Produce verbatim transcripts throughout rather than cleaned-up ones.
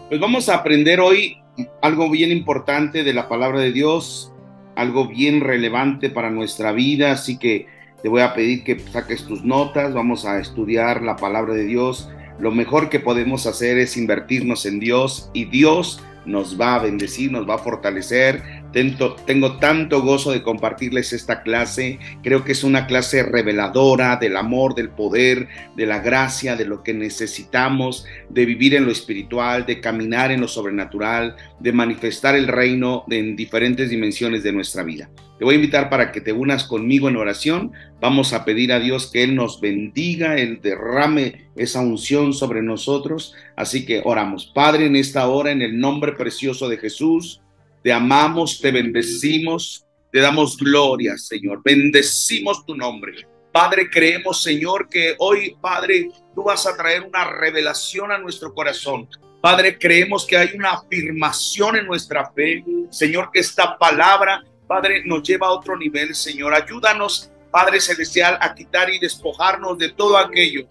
Pues vamos a aprender hoy algo bien importante de la palabra de Dios, algo bien relevante para nuestra vida, así que te voy a pedir que saques tus notas, vamos a estudiar la palabra de Dios. Lo mejor que podemos hacer es invertirnos en Dios y Dios nos va a bendecir, nos va a fortalecer. Tengo, tengo tanto gozo de compartirles esta clase. Creo que es una clase reveladora del amor, del poder, de la gracia, de lo que necesitamos, de vivir en lo espiritual, de caminar en lo sobrenatural, de manifestar el reino en diferentes dimensiones de nuestra vida. Te voy a invitar para que te unas conmigo en oración. Vamos a pedir a Dios que Él nos bendiga, Él derrame esa unción sobre nosotros. Así que oramos. Padre, en esta hora, en el nombre precioso de Jesús, te amamos, te bendecimos, te damos gloria, Señor. Bendecimos tu nombre. Padre, creemos, Señor, que hoy, Padre, tú vas a traer una revelación a nuestro corazón. Padre, creemos que hay una afirmación en nuestra fe. Señor, que esta palabra, Padre, nos lleva a otro nivel, Señor. Ayúdanos, Padre Celestial, a quitar y despojarnos de todo aquello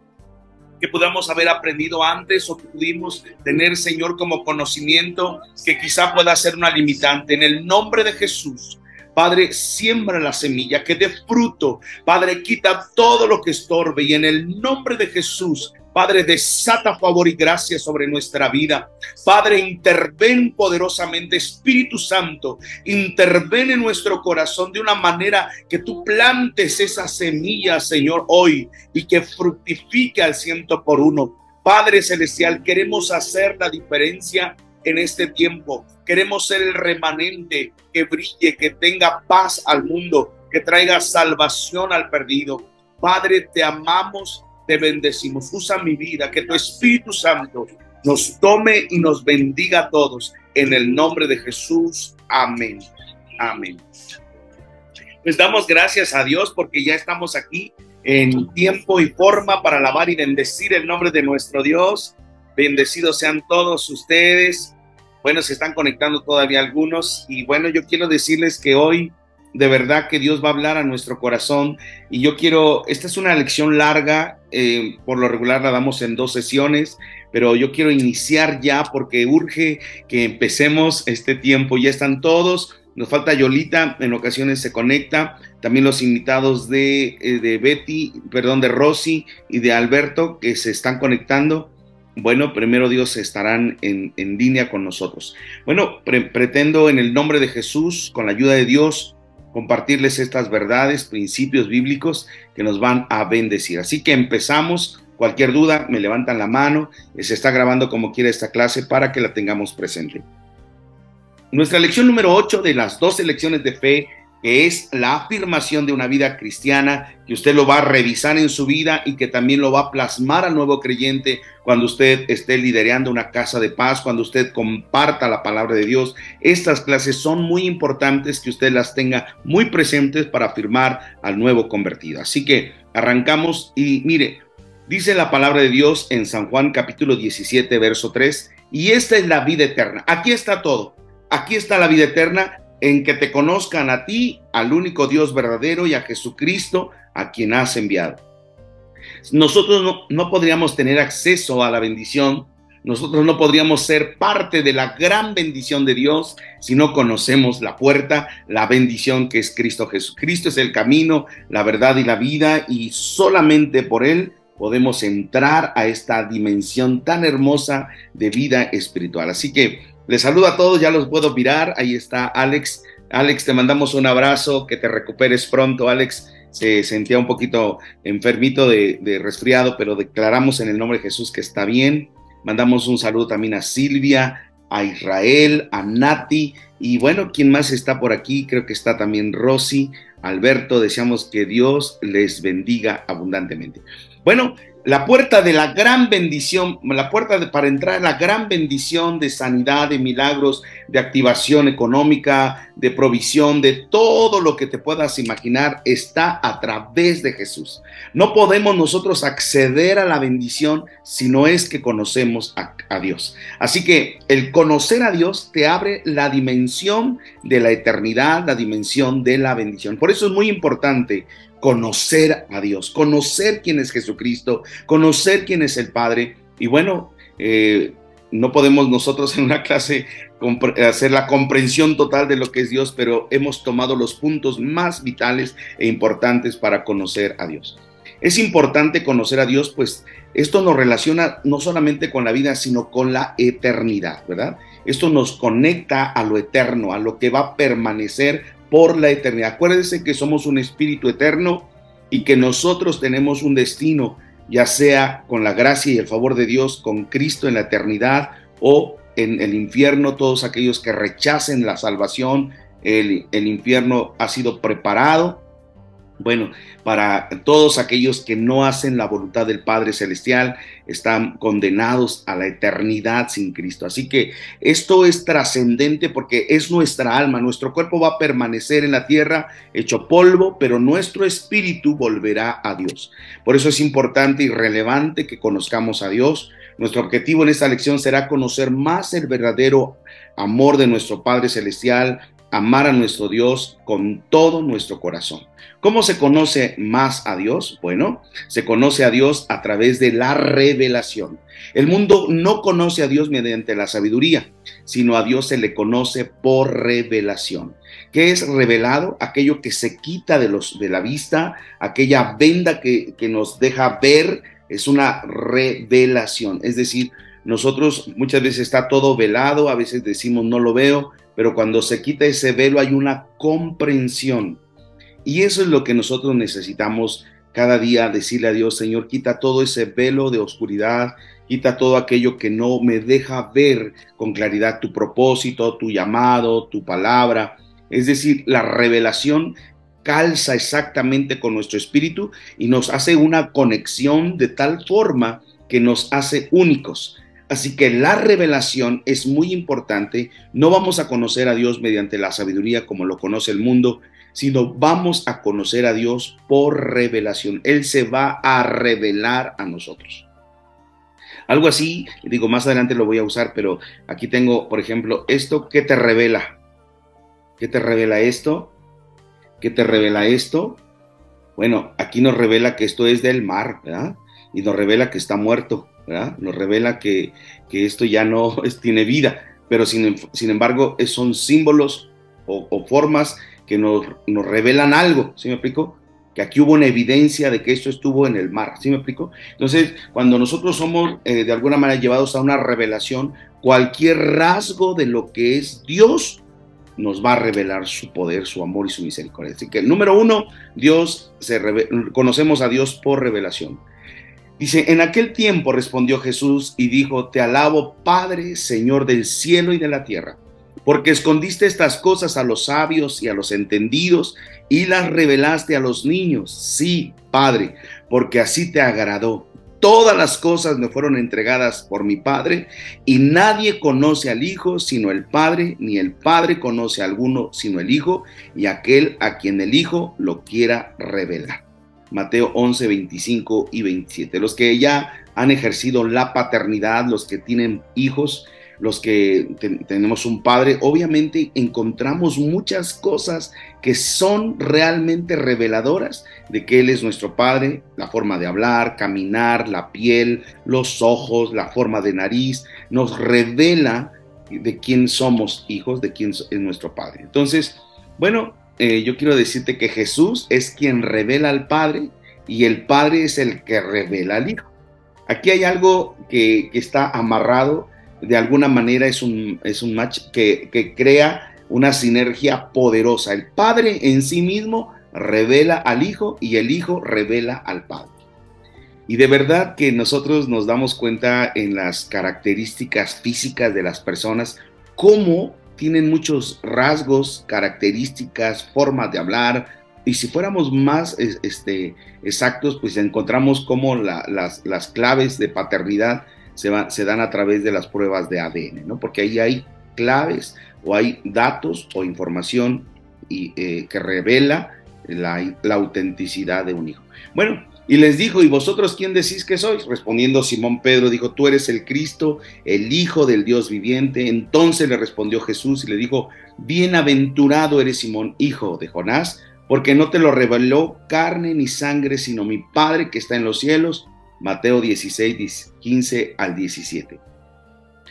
que podamos haber aprendido antes o que pudimos tener, Señor, como conocimiento que quizá pueda ser una limitante. En el nombre de Jesús, Padre, siembra la semilla, que dé fruto. Padre, quita todo lo que estorbe y en el nombre de Jesús, Padre, desata favor y gracia sobre nuestra vida. Padre, interven poderosamente, Espíritu Santo, interven en nuestro corazón de una manera que tú plantes esa semilla, Señor, hoy y que fructifique al ciento por uno. Padre Celestial, queremos hacer la diferencia en este tiempo. Queremos ser el remanente que brille, que tenga paz al mundo, que traiga salvación al perdido. Padre, te amamos, te bendecimos. Usa mi vida, que tu Espíritu Santo nos tome y nos bendiga a todos. En el nombre de Jesús. Amén. Amén. Pues damos gracias a Dios porque ya estamos aquí en tiempo y forma para alabar y bendecir el nombre de nuestro Dios. Bendecidos sean todos ustedes. Bueno, se están conectando todavía algunos. Y bueno, yo quiero decirles que hoy de verdad que Dios va a hablar a nuestro corazón y yo quiero, esta es una lección larga, eh, por lo regular la damos en dos sesiones, pero yo quiero iniciar ya porque urge que empecemos este tiempo. Ya están todos, nos falta Yolita, en ocasiones se conecta, también los invitados de, eh, de Betty, perdón, de Rosy y de Alberto que se están conectando. Bueno, primero Dios estarán en, en línea con nosotros. Bueno, pre pretendo en el nombre de Jesús, con la ayuda de Dios, compartirles estas verdades, principios bíblicos que nos van a bendecir. Así que empezamos. Cualquier duda, me levantan la mano. Se está grabando como quiera esta clase para que la tengamos presente. Nuestra lección número ocho de las doce lecciones de fe, que es la afirmación de una vida cristiana, que usted lo va a revisar en su vida y que también lo va a plasmar al nuevo creyente cuando usted esté liderando una casa de paz, cuando usted comparta la palabra de Dios. Estas clases son muy importantes que usted las tenga muy presentes para afirmar al nuevo convertido. Así que arrancamos y mire, dice la palabra de Dios en San Juan capítulo diecisiete, verso tres, y esta es la vida eterna. Aquí está todo. Aquí está la vida eterna, en que te conozcan a ti, al único Dios verdadero, y a Jesucristo, a quien has enviado. Nosotros no, no podríamos tener acceso a la bendición, nosotros no podríamos ser parte de la gran bendición de Dios si no conocemos la puerta, la bendición que es Cristo Jesús. Cristo es el camino, la verdad y la vida, y solamente por Él podemos entrar a esta dimensión tan hermosa de vida espiritual. Así que les saludo a todos, ya los puedo mirar, ahí está Alex. Alex, te mandamos un abrazo, que te recuperes pronto. Alex se sentía un poquito enfermito de, de resfriado, pero declaramos en el nombre de Jesús que está bien. Mandamos un saludo también a Silvia, a Israel, a Nati, y bueno, ¿quién más está por aquí? Creo que está también Rosy, Alberto. Deseamos que Dios les bendiga abundantemente. Bueno, la puerta de la gran bendición, la puerta de, para entrar a la gran bendición de sanidad, de milagros, de activación económica, de provisión, de todo lo que te puedas imaginar, está a través de Jesús. No podemos nosotros acceder a la bendición si no es que conocemos a, a Dios. Así que el conocer a Dios te abre la dimensión de la eternidad, la dimensión de la bendición. Por eso es muy importante conocer a Dios, conocer quién es Jesucristo, conocer quién es el Padre. Y bueno, eh, no podemos nosotros en una clase hacer la comprensión total de lo que es Dios, pero hemos tomado los puntos más vitales e importantes para conocer a Dios. Es importante conocer a Dios, pues esto nos relaciona no solamente con la vida, sino con la eternidad, ¿verdad? Esto nos conecta a lo eterno, a lo que va a permanecer por la eternidad. Acuérdense que somos un espíritu eterno y que nosotros tenemos un destino, ya sea con la gracia y el favor de Dios, con Cristo en la eternidad o en el infierno. Todos aquellos que rechacen la salvación, el, el infierno ha sido preparado, bueno, para todos aquellos que no hacen la voluntad del Padre Celestial, están condenados a la eternidad sin Cristo. Así que esto es trascendente porque es nuestra alma. Nuestro cuerpo va a permanecer en la tierra hecho polvo, pero nuestro espíritu volverá a Dios. Por eso es importante y relevante que conozcamos a Dios. Nuestro objetivo en esta lección será conocer más el verdadero amor de nuestro Padre Celestial, amar a nuestro Dios con todo nuestro corazón. ¿Cómo se conoce más a Dios? Bueno, se conoce a Dios a través de la revelación. El mundo no conoce a Dios mediante la sabiduría, sino a Dios se le conoce por revelación. ¿Qué es revelado? Aquello que se quita de, los, de la vista, aquella venda que, que nos deja ver, es una revelación. Es decir, nosotros muchas veces está todo velado, a veces decimos no lo veo, pero cuando se quita ese velo hay una comprensión. Y eso es lo que nosotros necesitamos cada día, decirle a Dios: Señor, quita todo ese velo de oscuridad, quita todo aquello que no me deja ver con claridad tu propósito, tu llamado, tu palabra. Es decir, la revelación calza exactamente con nuestro espíritu y nos hace una conexión de tal forma que nos hace únicos. Así que la revelación es muy importante. No vamos a conocer a Dios mediante la sabiduría como lo conoce el mundo, sino vamos a conocer a Dios por revelación. Él se va a revelar a nosotros. Algo así, digo, más adelante lo voy a usar, pero aquí tengo, por ejemplo, esto. ¿Qué te revela? ¿Qué te revela esto? ¿Qué te revela esto? Bueno, aquí nos revela que esto es del mar, ¿verdad? Y nos revela que está muerto, ¿verdad? Nos revela que, que esto ya no es, tiene vida, pero sin, sin embargo son símbolos o, o formas que nos, nos revelan algo, ¿sí me explico? Que aquí hubo una evidencia de que esto estuvo en el mar, ¿sí me explico? Entonces, cuando nosotros somos eh, de alguna manera llevados a una revelación, cualquier rasgo de lo que es Dios nos va a revelar su poder, su amor y su misericordia. Así que, número uno, Dios, se reve- conocemos a Dios por revelación. Dice: en aquel tiempo respondió Jesús y dijo: te alabo, Padre, Señor del cielo y de la tierra, porque escondiste estas cosas a los sabios y a los entendidos y las revelaste a los niños. Sí, Padre, porque así te agradó. Todas las cosas me fueron entregadas por mi Padre, y nadie conoce al Hijo sino el Padre, ni el Padre conoce a alguno sino el Hijo, y aquel a quien el Hijo lo quiera revelar. Mateo once, veinticinco y veintisiete. Los que ya han ejercido la paternidad, los que tienen hijos, los que te, tenemos un padre, obviamente encontramos muchas cosas que son realmente reveladoras de que Él es nuestro Padre. La forma de hablar, caminar, la piel, los ojos, la forma de nariz, nos revela de quién somos hijos, de quién es nuestro Padre. Entonces, bueno, eh, yo quiero decirte que Jesús es quien revela al Padre y el Padre es el que revela al Hijo. Aquí hay algo que, que está amarrado. De alguna manera es un, es un match que, que crea una sinergia poderosa. El Padre en sí mismo revela al Hijo y el Hijo revela al Padre. Y de verdad que nosotros nos damos cuenta en las características físicas de las personas cómo tienen muchos rasgos, características, formas de hablar. Y si fuéramos más este, exactos, pues encontramos cómo la, las, las claves de paternidad Se, va, se dan a través de las pruebas de A D N, ¿no? Porque ahí hay claves o hay datos o información y, eh, que revela la, la autenticidad de un hijo. Bueno, y les dijo: ¿y vosotros quién decís que sois? Respondiendo Simón Pedro dijo: tú eres el Cristo, el Hijo del Dios viviente. Entonces le respondió Jesús y le dijo: bienaventurado eres Simón, hijo de Jonás, porque no te lo reveló carne ni sangre, sino mi Padre que está en los cielos. Mateo dieciséis, quince al diecisiete.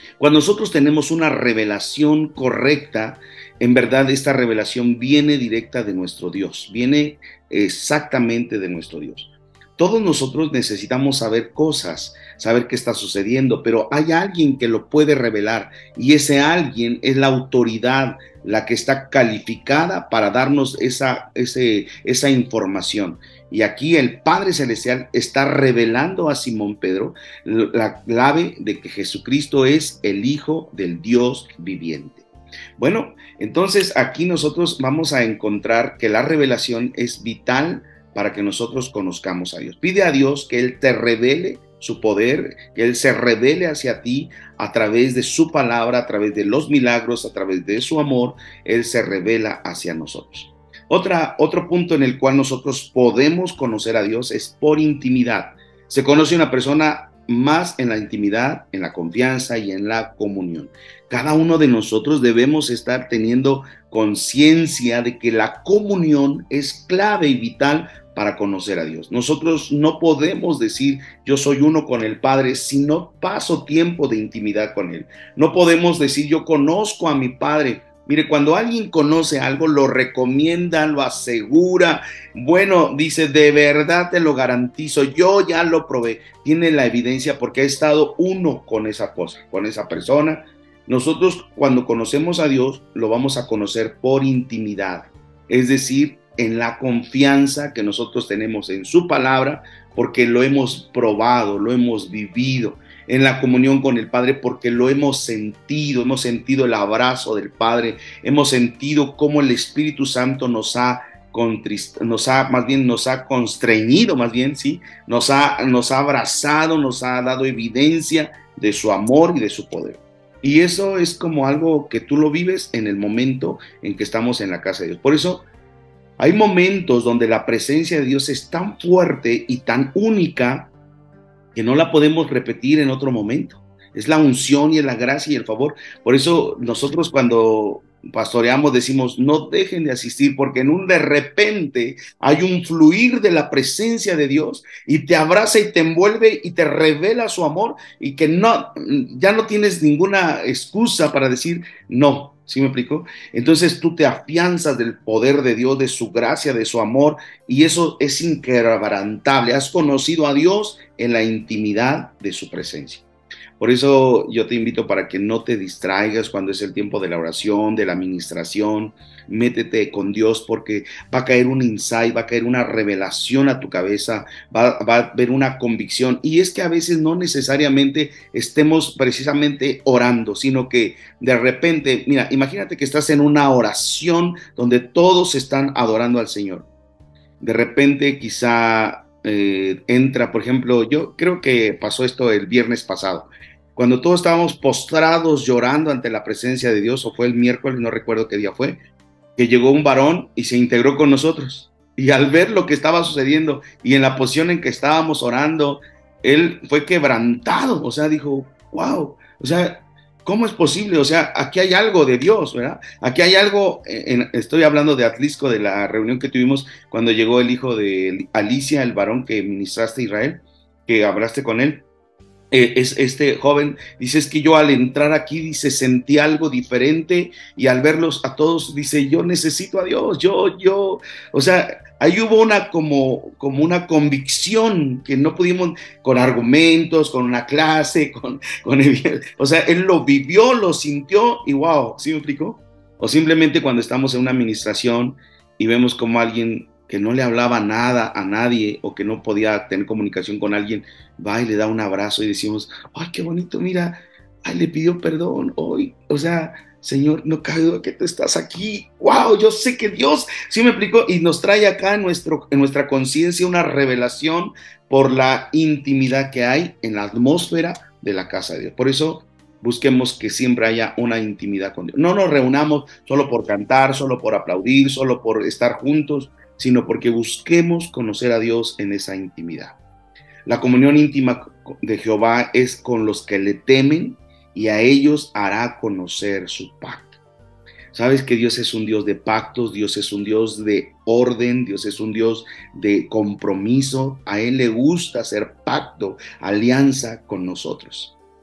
Cuando nosotros tenemos una revelación correcta, en verdad esta revelación viene directa de nuestro Dios, viene exactamente de nuestro Dios. Todos nosotros necesitamos saber cosas, saber qué está sucediendo, pero hay alguien que lo puede revelar y ese alguien es la autoridad, la que está calificada para darnos esa, ese, esa información. Y aquí el Padre Celestial está revelando a Simón Pedro la clave de que Jesucristo es el Hijo del Dios viviente. Bueno, entonces aquí nosotros vamos a encontrar que la revelación es vital para que nosotros conozcamos a Dios. Pide a Dios que Él te revele su poder, que Él se revele hacia ti a través de su palabra, a través de los milagros, a través de su amor, Él se revela hacia nosotros. Otra, otro punto en el cual nosotros podemos conocer a Dios es por intimidad. Se conoce una persona más en la intimidad, en la confianza y en la comunión. Cada uno de nosotros debemos estar teniendo conciencia de que la comunión es clave y vital para conocer a Dios. Nosotros no podemos decir yo soy uno con el Padre si no paso tiempo de intimidad con Él. No podemos decir yo conozco a mi Padre. Mire, cuando alguien conoce algo, lo recomienda, lo asegura. Bueno, dice, de verdad te lo garantizo, yo ya lo probé. Tiene la evidencia porque ha estado uno con esa cosa, con esa persona. Nosotros cuando conocemos a Dios, lo vamos a conocer por intimidad. Es decir, en la confianza que nosotros tenemos en su palabra, porque lo hemos probado, lo hemos vivido. En la comunión con el Padre porque lo hemos sentido, hemos sentido el abrazo del Padre, hemos sentido cómo el Espíritu Santo nos ha, contrist, nos ha más bien nos ha constreñido, más bien, sí, nos ha, nos ha abrazado, nos ha dado evidencia de su amor y de su poder. Y eso es como algo que tú lo vives en el momento en que estamos en la casa de Dios. Por eso hay momentos donde la presencia de Dios es tan fuerte y tan única que no la podemos repetir en otro momento. Es la unción y la gracia y el favor. Por eso nosotros cuando pastoreamos decimos, no dejen de asistir, porque en un de repente hay un fluir de la presencia de Dios y te abraza y te envuelve y te revela su amor y que no, ya no tienes ninguna excusa para decir no. ¿Sí me explico? Entonces tú te afianzas del poder de Dios, de su gracia, de su amor, y eso es inquebrantable. Has conocido a Dios en la intimidad de su presencia. Por eso yo te invito para que no te distraigas cuando es el tiempo de la oración, de la administración. Métete con Dios porque va a caer un insight, va a caer una revelación a tu cabeza, va, va a haber una convicción. Y es que a veces no necesariamente estemos precisamente orando, sino que de repente, mira, imagínate que estás en una oración donde todos están adorando al Señor. De repente quizá eh, entra, por ejemplo, yo creo que pasó esto el viernes pasado. Cuando todos estábamos postrados llorando ante la presencia de Dios, o fue el miércoles, no recuerdo qué día fue, que llegó un varón y se integró con nosotros. Y al ver lo que estaba sucediendo y en la posición en que estábamos orando, él fue quebrantado. O sea, dijo, wow, o sea, ¿cómo es posible? O sea, aquí hay algo de Dios, ¿verdad? Aquí hay algo, en, estoy hablando de Atlisco, de la reunión que tuvimos cuando llegó el hijo de Alicia, el varón que ministraste a Israel, que hablaste con él. Eh, es este joven, dice, es que yo al entrar aquí, dice, sentí algo diferente y al verlos a todos, dice, yo necesito a Dios, yo, yo, o sea, ahí hubo una como, como una convicción que no pudimos, con argumentos, con una clase, con, con el, o sea, él lo vivió, lo sintió y wow, ¿sí me explico? O simplemente cuando estamos en una administración y vemos como alguien que no le hablaba nada a nadie o que no podía tener comunicación con alguien, va y le da un abrazo y decimos, ay, qué bonito, mira, ay, le pidió perdón hoy, o sea, Señor, no cabe duda que tú estás aquí, wow, yo sé que Dios, sí me explicó, y nos trae acá en, nuestro, en nuestra conciencia una revelación por la intimidad que hay en la atmósfera de la casa de Dios. Por eso busquemos que siempre haya una intimidad con Dios. No nos reunamos solo por cantar, solo por aplaudir, solo por estar juntos, sino porque busquemos conocer a Dios en esa intimidad. La comunión íntima de Jehová es con los que le temen y a ellos hará conocer su pacto. Sabes que Dios es un Dios de pactos, Dios es un Dios de orden, Dios es un Dios de compromiso. A Él le gusta hacer pacto, alianza con nosotros.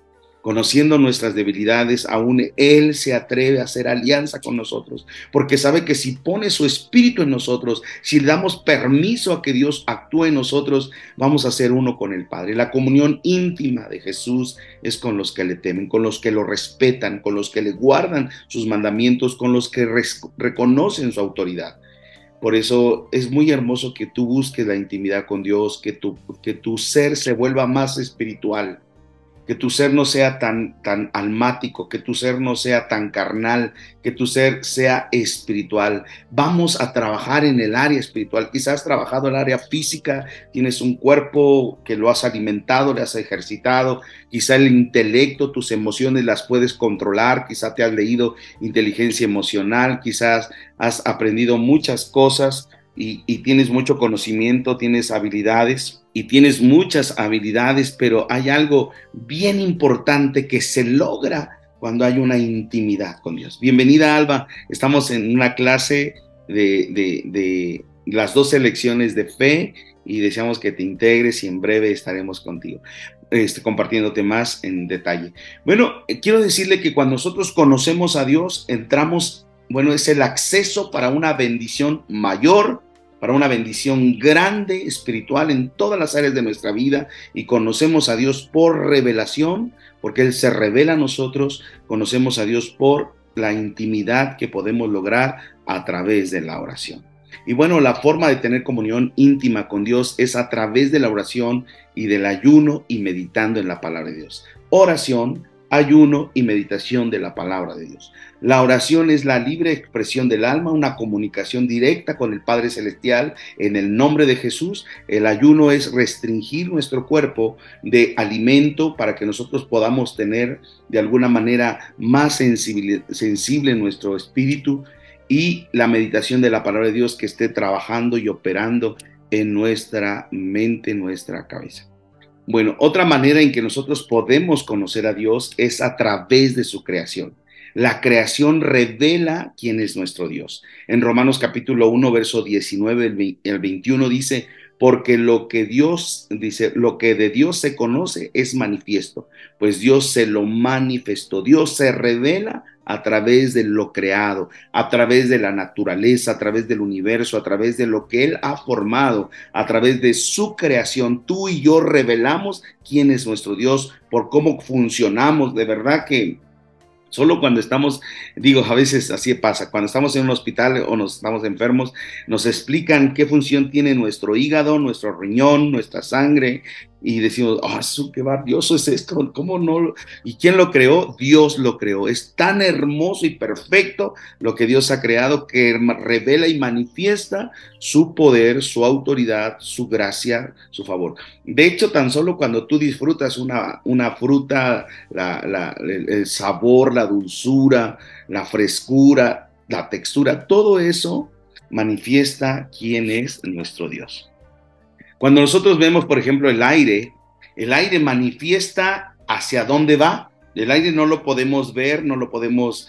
Conociendo nuestras debilidades, aún Él se atreve a hacer alianza con nosotros, porque sabe que si pone su espíritu en nosotros, si le damos permiso a que Dios actúe en nosotros, vamos a ser uno con el Padre. La comunión íntima de Jesús es con los que le temen, con los que lo respetan, con los que le guardan sus mandamientos, con los que reconocen su autoridad. Por eso es muy hermoso que tú busques la intimidad con Dios, que tu, que tu ser se vuelva más espiritual, que tu ser no sea tan, tan almático, que tu ser no sea tan carnal, que tu ser sea espiritual. Vamos a trabajar en el área espiritual. Quizás has trabajado en el área física, tienes un cuerpo que lo has alimentado, le has ejercitado, quizá el intelecto, tus emociones las puedes controlar, quizá te has leído inteligencia emocional, quizás has aprendido muchas cosas y, y tienes mucho conocimiento, tienes habilidades. Y tienes muchas habilidades, pero hay algo bien importante que se logra cuando hay una intimidad con Dios. Bienvenida, Alba. Estamos en una clase de, de, de las doce lecciones de fe y deseamos que te integres y en breve estaremos contigo, este, compartiéndote más en detalle. Bueno, quiero decirle que cuando nosotros conocemos a Dios, entramos, bueno, es el acceso para una bendición mayor, para una bendición grande espiritual en todas las áreas de nuestra vida, y conocemos a Dios por revelación, porque Él se revela a nosotros. Conocemos a Dios por la intimidad que podemos lograr a través de la oración. Y bueno, la forma de tener comunión íntima con Dios es a través de la oración y del ayuno y meditando en la palabra de Dios. Oración, ayuno y meditación de la palabra de Dios. La oración es la libre expresión del alma, una comunicación directa con el Padre Celestial en el nombre de Jesús. El ayuno es restringir nuestro cuerpo de alimento para que nosotros podamos tener de alguna manera más sensible, sensible nuestro espíritu, y la meditación de la palabra de Dios que esté trabajando y operando en nuestra mente, en nuestra cabeza. Bueno, otra manera en que nosotros podemos conocer a Dios es a través de su creación. La creación revela quién es nuestro Dios. En Romanos capítulo uno, verso diecinueve al veintiuno dice: porque lo que Dios dice, lo que de Dios se conoce es manifiesto, pues Dios se lo manifestó. Dios se revela a través de lo creado, a través de la naturaleza, a través del universo, a través de lo que Él ha formado, a través de su creación. Tú y yo revelamos quién es nuestro Dios por cómo funcionamos. De verdad que solo cuando estamos, digo, a veces así pasa, cuando estamos en un hospital o nos estamos enfermos, nos explican qué función tiene nuestro hígado, nuestro riñón, nuestra sangre, y decimos, oh, eso qué valioso es esto, ¿cómo no? ¿Y quién lo creó? Dios lo creó. Es tan hermoso y perfecto lo que Dios ha creado, que revela y manifiesta su poder, su autoridad, su gracia, su favor. De hecho, tan solo cuando tú disfrutas una, una fruta, la, la, el, el sabor, la dulzura, la frescura, la textura, todo eso manifiesta quién es nuestro Dios. Cuando nosotros vemos, por ejemplo, el aire, el aire manifiesta hacia dónde va. El aire no lo podemos ver, no lo podemos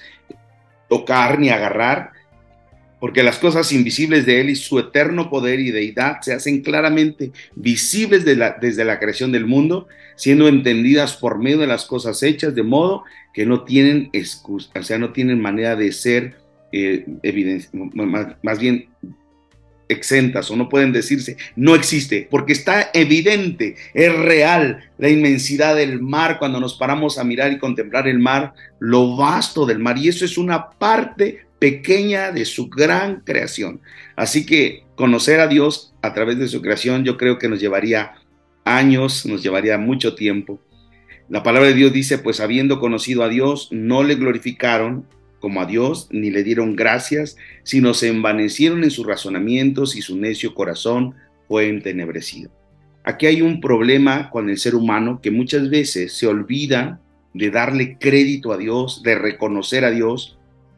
tocar ni agarrar, porque las cosas invisibles de Él y su eterno poder y deidad se hacen claramente visibles de la, desde la creación del mundo, siendo entendidas por medio de las cosas hechas, de modo que no tienen excusa, o sea, no tienen manera de ser eh, evidencia, más, más bien exentas, o no pueden decirse no existe, porque está evidente, es real la inmensidad del mar. Cuando nos paramos a mirar y contemplar el mar, lo vasto del mar, y eso es una parte pequeña de su gran creación. Así que conocer a Dios a través de su creación, yo creo que nos llevaría años, nos llevaría mucho tiempo. La palabra de Dios dice: pues habiendo conocido a Dios, no le glorificaron como a Dios, ni le dieron gracias, sino se envanecieron en sus razonamientos, y su necio corazón fue entenebrecido. Aquí hay un problema con el ser humano, que muchas veces se olvida de darle crédito a Dios, de reconocer a Dios,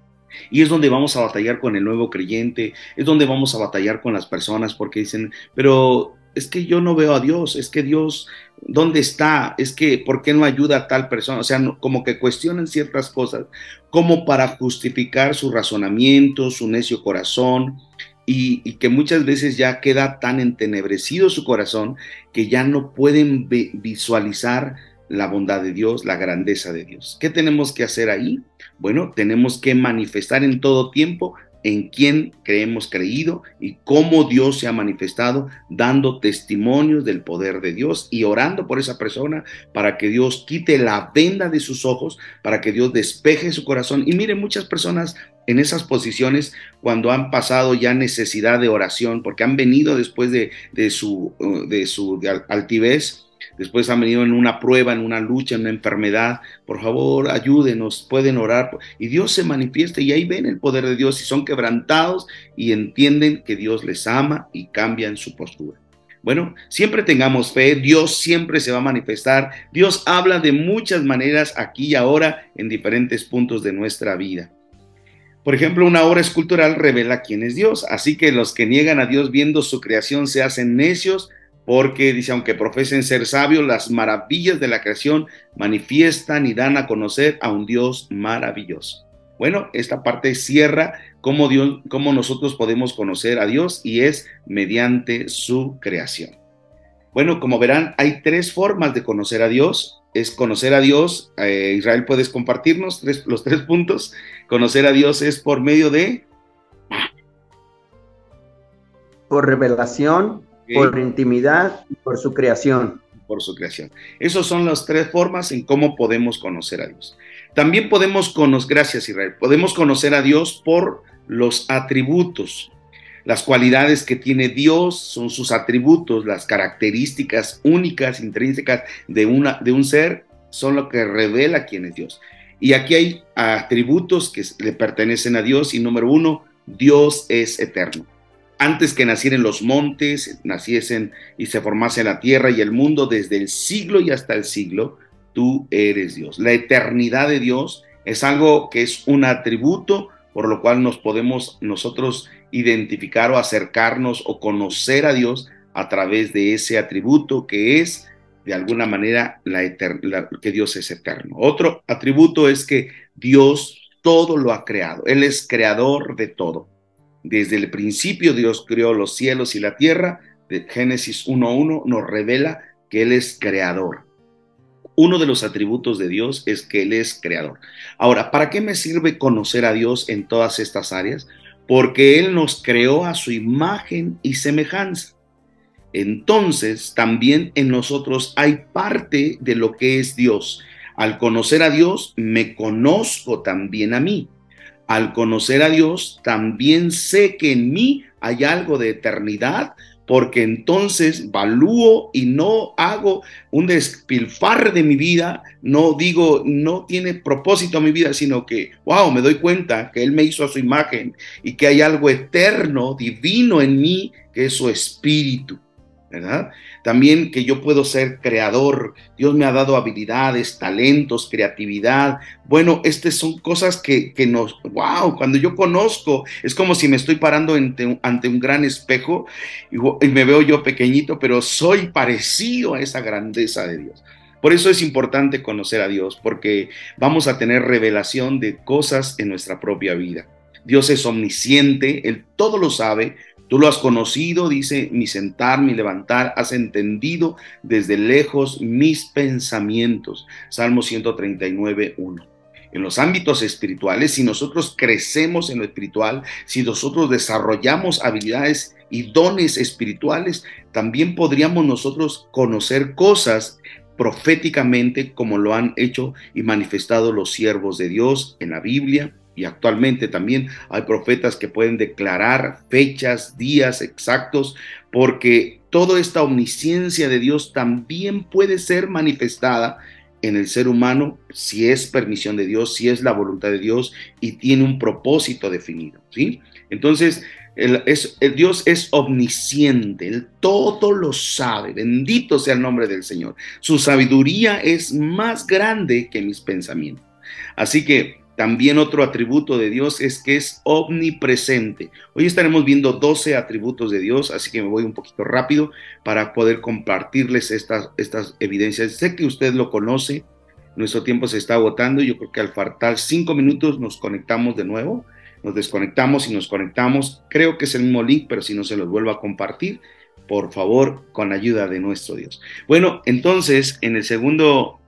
y es donde vamos a batallar con el nuevo creyente, es donde vamos a batallar con las personas, porque dicen, pero es que yo no veo a Dios, es que Dios, ¿dónde está? Es que, ¿por qué no ayuda a tal persona? O sea, no, como que cuestionan ciertas cosas, como para justificar su razonamiento, su necio corazón, y, y que muchas veces ya queda tan entenebrecido su corazón, que ya no pueden visualizar la bondad de Dios, la grandeza de Dios. ¿Qué tenemos que hacer ahí? Bueno, tenemos que manifestar en todo tiempo en quién creemos creído y cómo Dios se ha manifestado, dando testimonios del poder de Dios y orando por esa persona para que Dios quite la venda de sus ojos, para que Dios despeje su corazón. Y miren, muchas personas en esas posiciones, cuando han pasado ya necesidad de oración, porque han venido después de, de su, de su altivez, después han venido en una prueba, en una lucha, en una enfermedad, por favor, ayúdenos, pueden orar, y Dios se manifiesta y ahí ven el poder de Dios y son quebrantados y entienden que Dios les ama y cambian su postura. Bueno, siempre tengamos fe, Dios siempre se va a manifestar, Dios habla de muchas maneras aquí y ahora en diferentes puntos de nuestra vida. Por ejemplo, una obra escultural revela quién es Dios, así que los que niegan a Dios viendo su creación se hacen necios, porque dice, aunque profesen ser sabios, las maravillas de la creación manifiestan y dan a conocer a un Dios maravilloso. Bueno, esta parte cierra cómo, Dios, cómo nosotros podemos conocer a Dios y es mediante su creación. Bueno, como verán, hay tres formas de conocer a Dios. Es conocer a Dios, eh, Israel, ¿puedes compartirnos tres, los tres puntos? Conocer a Dios es por medio de... Por revelación, okay. Por intimidad y por su creación. Por su creación. Esas son las tres formas en cómo podemos conocer a Dios. También podemos conocer, gracias Israel, podemos conocer a Dios por los atributos. Las cualidades que tiene Dios son sus atributos, las características únicas, intrínsecas de, una, de un ser, son lo que revela quién es Dios. Y aquí hay atributos que le pertenecen a Dios y número uno, Dios es eterno. Antes que nacieran los montes, naciesen y se formase la tierra y el mundo, desde el siglo y hasta el siglo, tú eres Dios. La eternidad de Dios es algo que es un atributo por lo cual nos podemos nosotros identificar o acercarnos o conocer a Dios a través de ese atributo que es, de alguna manera, la la, que Dios es eterno. Otro atributo es que Dios todo lo ha creado. Él es creador de todo. Desde el principio Dios creó los cielos y la tierra. De Génesis uno uno nos revela que Él es creador. Uno de los atributos de Dios es que Él es creador. Ahora, ¿para qué me sirve conocer a Dios en todas estas áreas? Porque Él nos creó a su imagen y semejanza. Entonces, también en nosotros hay parte de lo que es Dios. Al conocer a Dios, me conozco también a mí. Al conocer a Dios, también sé que en mí hay algo de eternidad, porque entonces valúo y no hago un despilfarre de mi vida, no digo, no tiene propósito mi vida, sino que, wow, me doy cuenta que Él me hizo a su imagen y que hay algo eterno, divino en mí, que es su espíritu, ¿verdad? También que yo puedo ser creador, Dios me ha dado habilidades, talentos, creatividad. Bueno, estas son cosas que, que nos, wow, cuando yo conozco, es como si me estoy parando ante, ante un gran espejo y, y me veo yo pequeñito, pero soy parecido a esa grandeza de Dios. Por eso es importante conocer a Dios, porque vamos a tener revelación de cosas en nuestra propia vida. Dios es omnisciente, Él todo lo sabe. Tú lo has conocido, dice, mi sentar, mi levantar, has entendido desde lejos mis pensamientos. Salmo ciento treinta y nueve, uno. En los ámbitos espirituales, si nosotros crecemos en lo espiritual, si nosotros desarrollamos habilidades y dones espirituales, también podríamos nosotros conocer cosas proféticamente como lo han hecho y manifestado los siervos de Dios en la Biblia. Y actualmente también hay profetas que pueden declarar fechas, días exactos, porque toda esta omnisciencia de Dios también puede ser manifestada en el ser humano si es permisión de Dios, si es la voluntad de Dios y tiene un propósito definido, ¿sí? Entonces, el, es, el Dios es omnisciente, Él todo lo sabe, bendito sea el nombre del Señor. Su sabiduría es más grande que mis pensamientos. Así que también otro atributo de Dios es que es omnipresente. Hoy estaremos viendo doce atributos de Dios, así que me voy un poquito rápido para poder compartirles estas, estas evidencias. Sé que usted lo conoce, nuestro tiempo se está agotando, yo creo que al faltar cinco minutos nos conectamos de nuevo, nos desconectamos y nos conectamos. Creo que es el mismo link, pero si no se los vuelvo a compartir, por favor, con ayuda de nuestro Dios. Bueno, entonces, en el segundo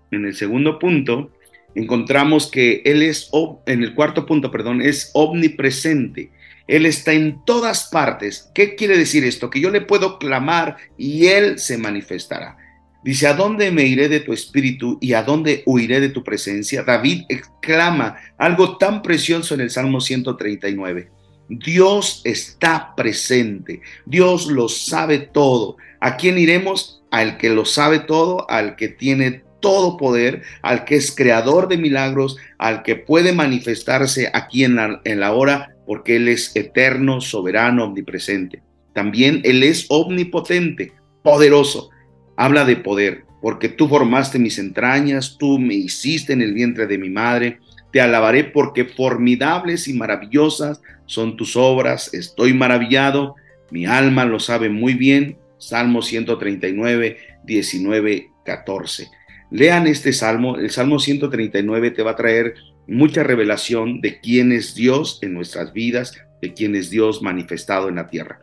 en el segundo punto, encontramos que Él es, en el cuarto punto, perdón, es omnipresente. Él está en todas partes. ¿Qué quiere decir esto? Que yo le puedo clamar y Él se manifestará. Dice, ¿a dónde me iré de tu espíritu y a dónde huiré de tu presencia? David exclama algo tan precioso en el Salmo ciento treinta y nueve. Dios está presente, Dios lo sabe todo. ¿A quién iremos? Al que lo sabe todo, al que tiene todo poder, al que es creador de milagros, al que puede manifestarse aquí en la, en la hora, porque Él es eterno, soberano, omnipresente. También Él es omnipotente, poderoso. Habla de poder, porque tú formaste mis entrañas, tú me hiciste en el vientre de mi madre. Te alabaré porque formidables y maravillosas son tus obras. Estoy maravillado, mi alma lo sabe muy bien. Salmo ciento treinta y nueve, diecinueve, catorce. Lean este salmo. El Salmo ciento treinta y nueve te va a traer mucha revelación de quién es Dios en nuestras vidas, de quién es Dios manifestado en la tierra.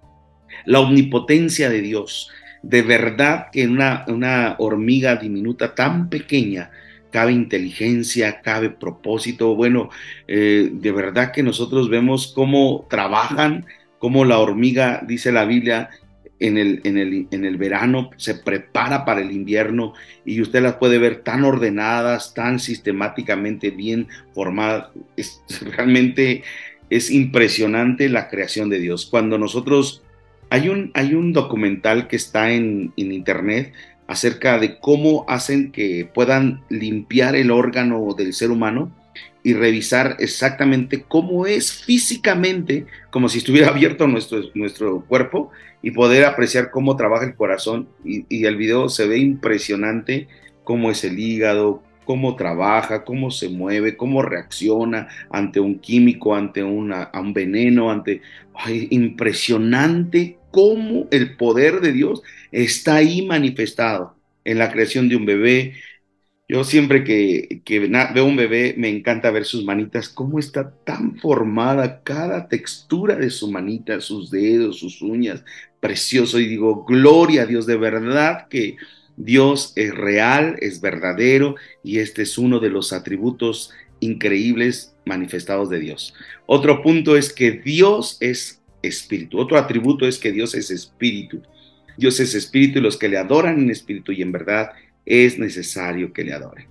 La omnipotencia de Dios. De verdad que en una, una hormiga diminuta tan pequeña cabe inteligencia, cabe propósito. Bueno, eh, de verdad que nosotros vemos cómo trabajan, cómo la hormiga, dice la Biblia, en el, en el, en el verano se prepara para el invierno y usted las puede ver tan ordenadas, tan sistemáticamente bien formadas. Es, realmente es impresionante la creación de Dios. Cuando nosotros, hay un, hay un documental que está en, en internet acerca de cómo hacen que puedan limpiar el órgano del ser humano y revisar exactamente cómo es físicamente, como si estuviera abierto nuestro, nuestro cuerpo, y poder apreciar cómo trabaja el corazón. Y, y el video se ve impresionante, cómo es el hígado, cómo trabaja, cómo se mueve, cómo reacciona ante un químico, ante una, a un veneno, ante... Ay, impresionante cómo el poder de Dios está ahí manifestado en la creación de un bebé. Yo siempre que, que veo un bebé me encanta ver sus manitas, cómo está tan formada cada textura de su manita, sus dedos, sus uñas, precioso. Y digo, gloria a Dios, de verdad que Dios es real, es verdadero, y este es uno de los atributos increíbles manifestados de Dios. Otro punto es que Dios es espíritu. Otro atributo es que Dios es espíritu. Dios es espíritu y los que le adoran en espíritu y en verdad es necesario que le adoren.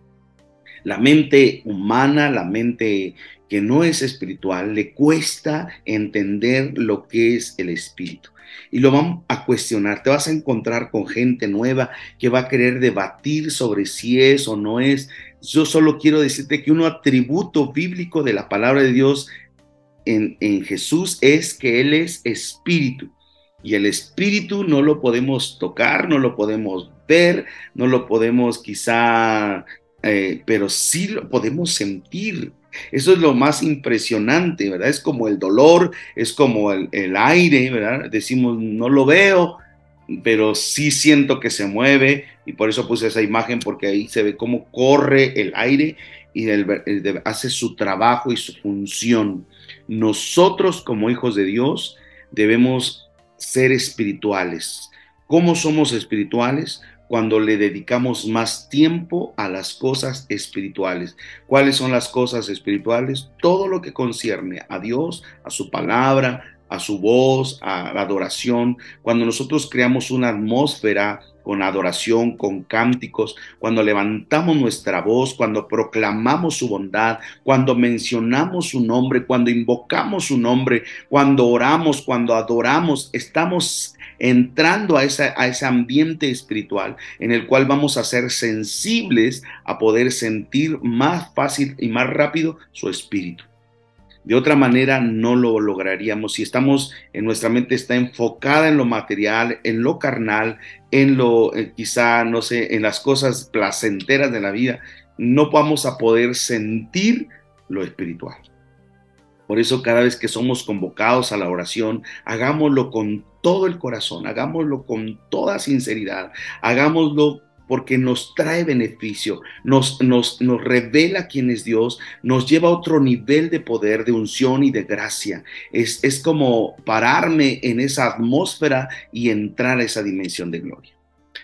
La mente humana, la mente que no es espiritual, le cuesta entender lo que es el espíritu. Y lo vamos a cuestionar. Te vas a encontrar con gente nueva que va a querer debatir sobre si es o no es. Yo solo quiero decirte que un atributo bíblico de la palabra de Dios en, en Jesús es que Él es espíritu. Y el espíritu no lo podemos tocar, no lo podemos ver, no lo podemos quizá, eh, pero sí lo podemos sentir. Eso es lo más impresionante, ¿verdad? Es como el dolor, es como el, el aire, ¿verdad? Decimos, no lo veo, pero sí siento que se mueve, y por eso puse esa imagen, porque ahí se ve cómo corre el aire y el, el, hace su trabajo y su función. Nosotros como hijos de Dios debemos ser espirituales. ¿Cómo somos espirituales? Cuando le dedicamos más tiempo a las cosas espirituales. ¿Cuáles son las cosas espirituales? Todo lo que concierne a Dios, a su palabra, a su voz, a la adoración. Cuando nosotros creamos una atmósfera con adoración, con cánticos, cuando levantamos nuestra voz, cuando proclamamos su bondad, cuando mencionamos su nombre, cuando invocamos su nombre, cuando oramos, cuando adoramos, estamos entrando a, esa, a ese ambiente espiritual en el cual vamos a ser sensibles a poder sentir más fácil y más rápido su espíritu. De otra manera no lo lograríamos. Si estamos, en nuestra mente está enfocada en lo material, en lo carnal, en lo eh, quizá, no sé, en las cosas placenteras de la vida, no vamos a poder sentir lo espiritual. Por eso cada vez que somos convocados a la oración, hagámoslo con todo el corazón, hagámoslo con toda sinceridad, hagámoslo porque nos trae beneficio, nos, nos, nos revela quién es Dios, nos lleva a otro nivel de poder, de unción y de gracia. Es, es como pararme en esa atmósfera y entrar a esa dimensión de gloria.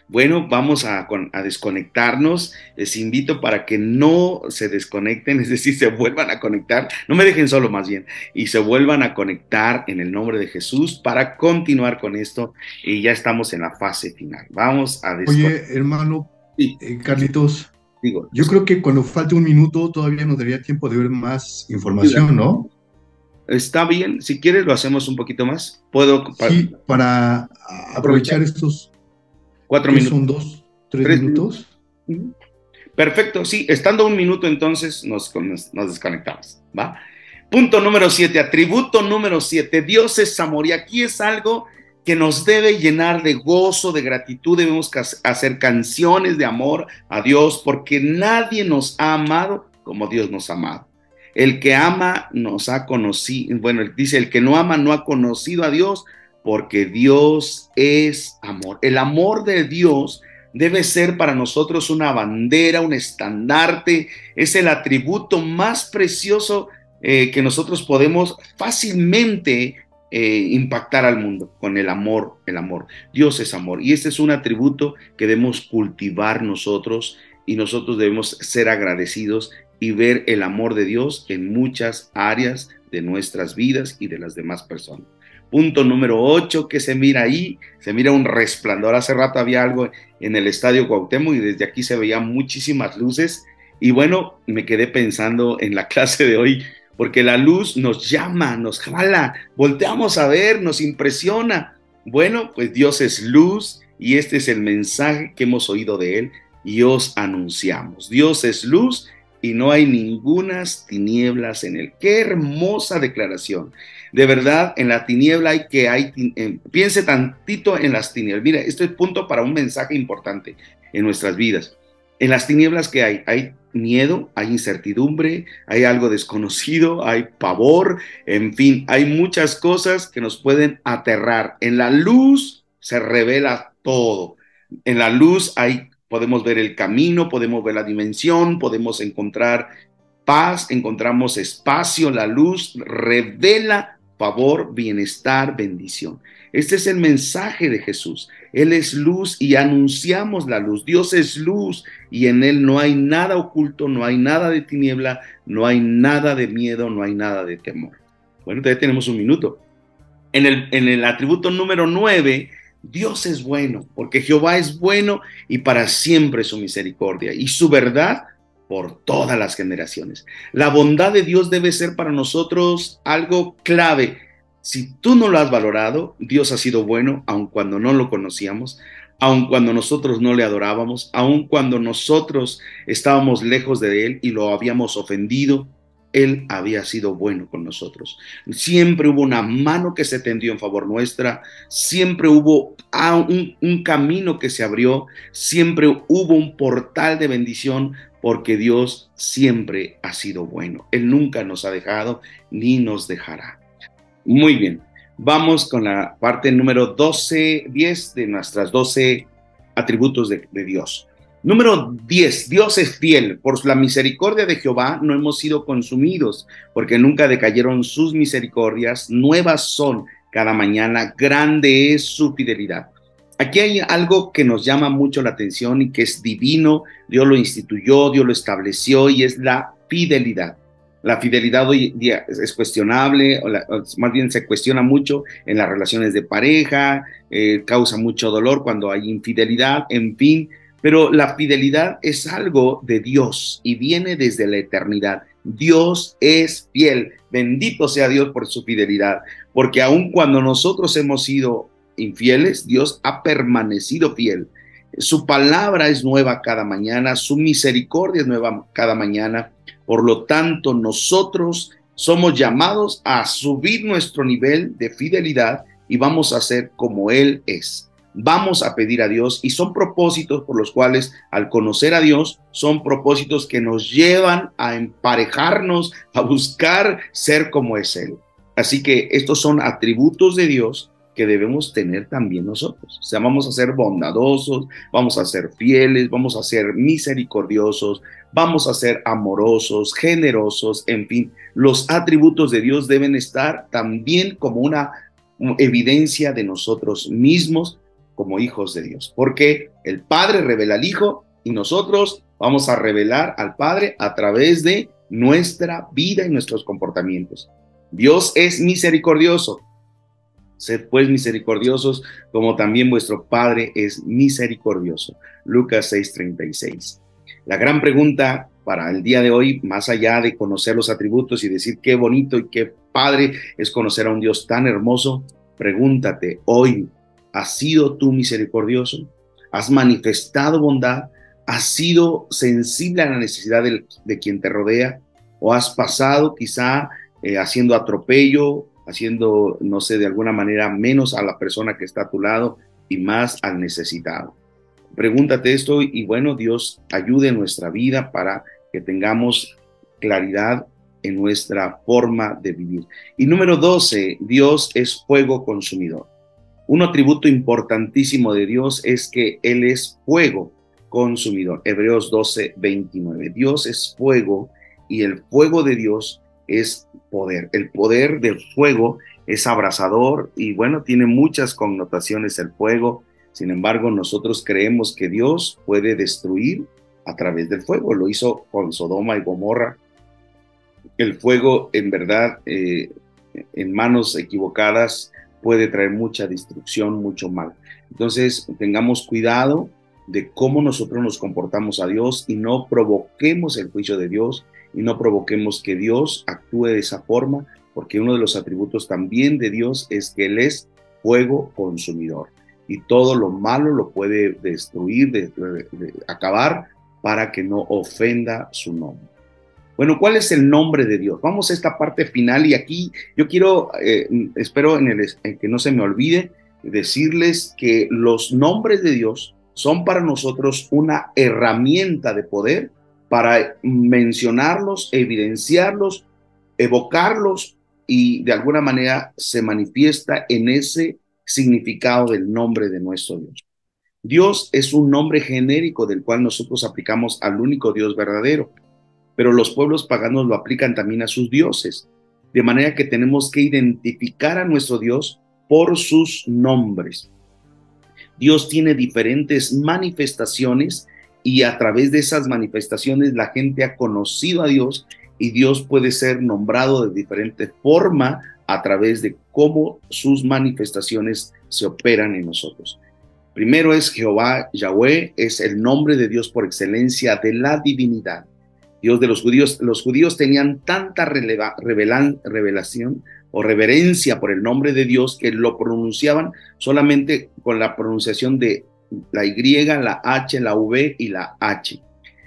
Bueno, vamos a, a desconectarnos. Les invito para que no se desconecten, es decir, se vuelvan a conectar. No me dejen solo más bien. Y se vuelvan a conectar en el nombre de Jesús para continuar con esto. Y ya estamos en la fase final. Vamos a desconectar. Oye, hermano, Sí, eh, Carlitos, digo, yo creo que cuando falte un minuto todavía nos daría tiempo de ver más información, ¿no? está bien. Si quieres, lo hacemos un poquito más. Puedo pa- Sí, para aprovechar aprovechar estos, cuatro ¿qué minutos. son dos, tres Tres minutos. minutos? Ujú. Perfecto, sí, estando un minuto entonces nos, nos, nos desconectamos, ¿va? Punto número siete, atributo número siete, Dios es amor, y aquí es algo que nos debe llenar de gozo, de gratitud. Debemos hacer canciones de amor a Dios, porque nadie nos ha amado como Dios nos ha amado. El que ama nos ha conocido, bueno, dice, el que no ama no ha conocido a Dios, porque Dios es amor. El amor de Dios debe ser para nosotros una bandera, un estandarte, es el atributo más precioso eh, que nosotros podemos fácilmente eh, impactar al mundo con el amor, el amor. Dios es amor, y este es un atributo que debemos cultivar nosotros, y nosotros debemos ser agradecidos y ver el amor de Dios en muchas áreas de nuestras vidas y de las demás personas. Punto número ocho, que se mira ahí, se mira un resplandor. Hace rato había algo en el Estadio Cuauhtémoc y desde aquí se veían muchísimas luces, y bueno, me quedé pensando en la clase de hoy, porque la luz nos llama, nos jala, volteamos a ver, nos impresiona. Bueno, pues Dios es luz, y este es el mensaje que hemos oído de Él y os anunciamos. Dios es luz y no hay ningunas tinieblas en Él. ¡Qué hermosa declaración! De verdad, en la tiniebla hay que hay, eh, piense tantito en las tinieblas. Mira, este es punto para un mensaje importante en nuestras vidas. En las tinieblas, ¿qué hay? Hay miedo, hay incertidumbre, hay algo desconocido, hay pavor, en fin, hay muchas cosas que nos pueden aterrar. En la luz se revela todo. En la luz hay, podemos ver el camino, podemos ver la dimensión, podemos encontrar paz, encontramos espacio. La luz revela favor, bienestar, bendición. Este es el mensaje de Jesús. Él es luz y anunciamos la luz. Dios es luz y en Él no hay nada oculto, no hay nada de tiniebla, no hay nada de miedo, no hay nada de temor. Bueno, todavía tenemos un minuto. En el, en el atributo número nueve, Dios es bueno, porque Jehová es bueno y para siempre su misericordia y su verdad por todas las generaciones. La bondad de Dios debe ser para nosotros algo clave. Si tú no lo has valorado, Dios ha sido bueno, aun cuando no lo conocíamos, aun cuando nosotros no le adorábamos, aun cuando nosotros estábamos lejos de Él y lo habíamos ofendido. Él había sido bueno con nosotros. Siempre hubo una mano que se tendió en favor nuestra, siempre hubo un, un camino que se abrió, siempre hubo un portal de bendición, porque Dios siempre ha sido bueno. Él nunca nos ha dejado ni nos dejará. Muy bien, vamos con la parte número doce, diez de nuestras doce atributos de, de Dios. Número diez, Dios es fiel. Por la misericordia de Jehová no hemos sido consumidos, porque nunca decayeron sus misericordias, nuevas son cada mañana, grande es su fidelidad. Aquí hay algo que nos llama mucho la atención y que es divino. Dios lo instituyó, Dios lo estableció, y es la fidelidad. La fidelidad hoy día es cuestionable, o la, o más bien se cuestiona mucho en las relaciones de pareja, eh, causa mucho dolor cuando hay infidelidad, en fin, pero la fidelidad es algo de Dios y viene desde la eternidad. Dios es fiel, bendito sea Dios por su fidelidad, porque aun cuando nosotros hemos sido infieles, Dios ha permanecido fiel. Su palabra es nueva cada mañana, su misericordia es nueva cada mañana. Por lo tanto, nosotros somos llamados a subir nuestro nivel de fidelidad y vamos a ser como Él es. Vamos a pedir a Dios, y son propósitos por los cuales, al conocer a Dios, son propósitos que nos llevan a emparejarnos, a buscar ser como es Él. Así que estos son atributos de Dios que debemos tener también nosotros. O sea, vamos a ser bondadosos, vamos a ser fieles, vamos a ser misericordiosos, vamos a ser amorosos, generosos, en fin, los atributos de Dios deben estar también como una evidencia de nosotros mismos, como hijos de Dios, porque el Padre revela al Hijo y nosotros vamos a revelar al Padre a través de nuestra vida y nuestros comportamientos. Dios es misericordioso. Sed pues misericordiosos, como también vuestro Padre es misericordioso. Lucas seis treinta y seis. La gran pregunta para el día de hoy, más allá de conocer los atributos y decir qué bonito y qué padre es conocer a un Dios tan hermoso, pregúntate hoy, ¿has sido tú misericordioso? ¿Has manifestado bondad? ¿Has sido sensible a la necesidad de, de quien te rodea? ¿O has pasado quizá eh, haciendo atropello, haciendo, no sé, de alguna manera menos a la persona que está a tu lado y más al necesitado? Pregúntate esto y bueno, Dios ayude en nuestra vida para que tengamos claridad en nuestra forma de vivir. Y número doce, Dios es fuego consumidor. Un atributo importantísimo de Dios es que Él es fuego consumidor. Hebreos doce veintinueve. Dios es fuego y el fuego de Dios es poder. El poder del fuego es abrasador y bueno, tiene muchas connotaciones el fuego. Sin embargo, nosotros creemos que Dios puede destruir a través del fuego. Lo hizo con Sodoma y Gomorra. El fuego, en verdad, eh, en manos equivocadas, puede traer mucha destrucción, mucho mal. Entonces, tengamos cuidado de cómo nosotros nos comportamos a Dios y no provoquemos el juicio de Dios y no provoquemos que Dios actúe de esa forma, porque uno de los atributos también de Dios es que Él es fuego consumidor. Y todo lo malo lo puede destruir, de, de, de acabar, para que no ofenda su nombre. Bueno, ¿cuál es el nombre de Dios? Vamos a esta parte final y aquí yo quiero, eh, espero en, el, en que no se me olvide, decirles que los nombres de Dios son para nosotros una herramienta de poder para mencionarlos, evidenciarlos, evocarlos y de alguna manera se manifiesta en ese significado del nombre de nuestro Dios. Dios es un nombre genérico del cual nosotros aplicamos al único Dios verdadero, pero los pueblos paganos lo aplican también a sus dioses, de manera que tenemos que identificar a nuestro Dios por sus nombres. Dios tiene diferentes manifestaciones y a través de esas manifestaciones la gente ha conocido a Dios y Dios puede ser nombrado de diferente forma a través de cómo sus manifestaciones se operan en nosotros. Primero es Jehová, Yahweh, es el nombre de Dios por excelencia de la divinidad. Dios de los judíos, los judíos tenían tanta releva, revelan, revelación o reverencia por el nombre de Dios que lo pronunciaban solamente con la pronunciación de la Y, la H, la V y la H.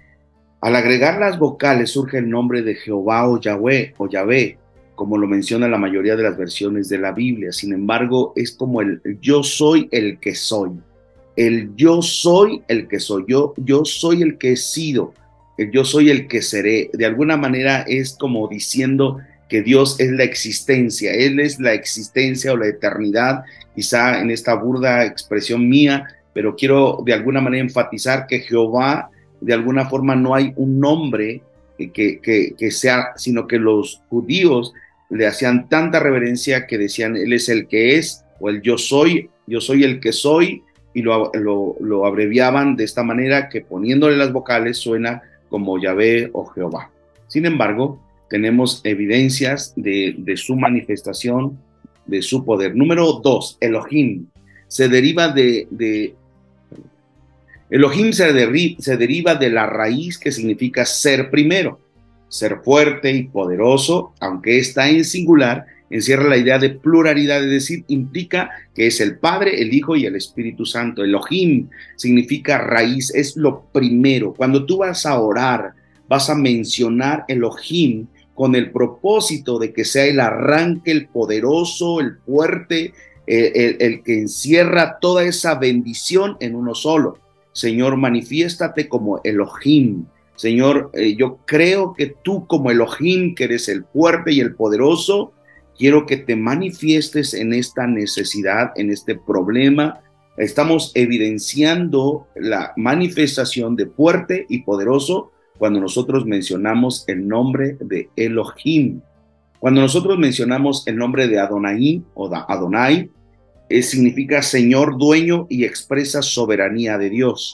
Al agregar las vocales surge el nombre de Jehová o Yahweh o Yahvé, como lo menciona la mayoría de las versiones de la Biblia. Sin embargo, es como el yo soy el que soy. El yo soy el que soy. Yo, yo soy el que he sido. El yo soy el que seré. De alguna manera es como diciendo que Dios es la existencia. Él es la existencia o la eternidad, quizá en esta burda expresión mía, pero quiero de alguna manera enfatizar que Jehová, de alguna forma no hay un nombre que, que, que sea, sino que los judíos le hacían tanta reverencia que decían, Él es el que es, o el yo soy, yo soy el que soy, y lo, lo, lo abreviaban de esta manera que poniéndole las vocales suena como Yahvé o Jehová. Sin embargo, tenemos evidencias de, de su manifestación, de su poder. Número dos, Elohim. Se deriva de... de Elohim se, derri, se deriva de la raíz que significa ser primero. Ser fuerte y poderoso, aunque está en singular, encierra la idea de pluralidad, es decir, implica que es el Padre, el Hijo y el Espíritu Santo. Elohim significa raíz, es lo primero. Cuando tú vas a orar, vas a mencionar Elohim con el propósito de que sea el arranque, el poderoso, el fuerte, el, el, el que encierra toda esa bendición en uno solo. Señor, manifiéstate como Elohim. Señor, eh, yo creo que tú como Elohim, que eres el fuerte y el poderoso, quiero que te manifiestes en esta necesidad, en este problema. Estamos evidenciando la manifestación de fuerte y poderoso cuando nosotros mencionamos el nombre de Elohim. Cuando nosotros mencionamos el nombre de Adonai o Adonai, eh, significa Señor, dueño, y expresa soberanía de Dios.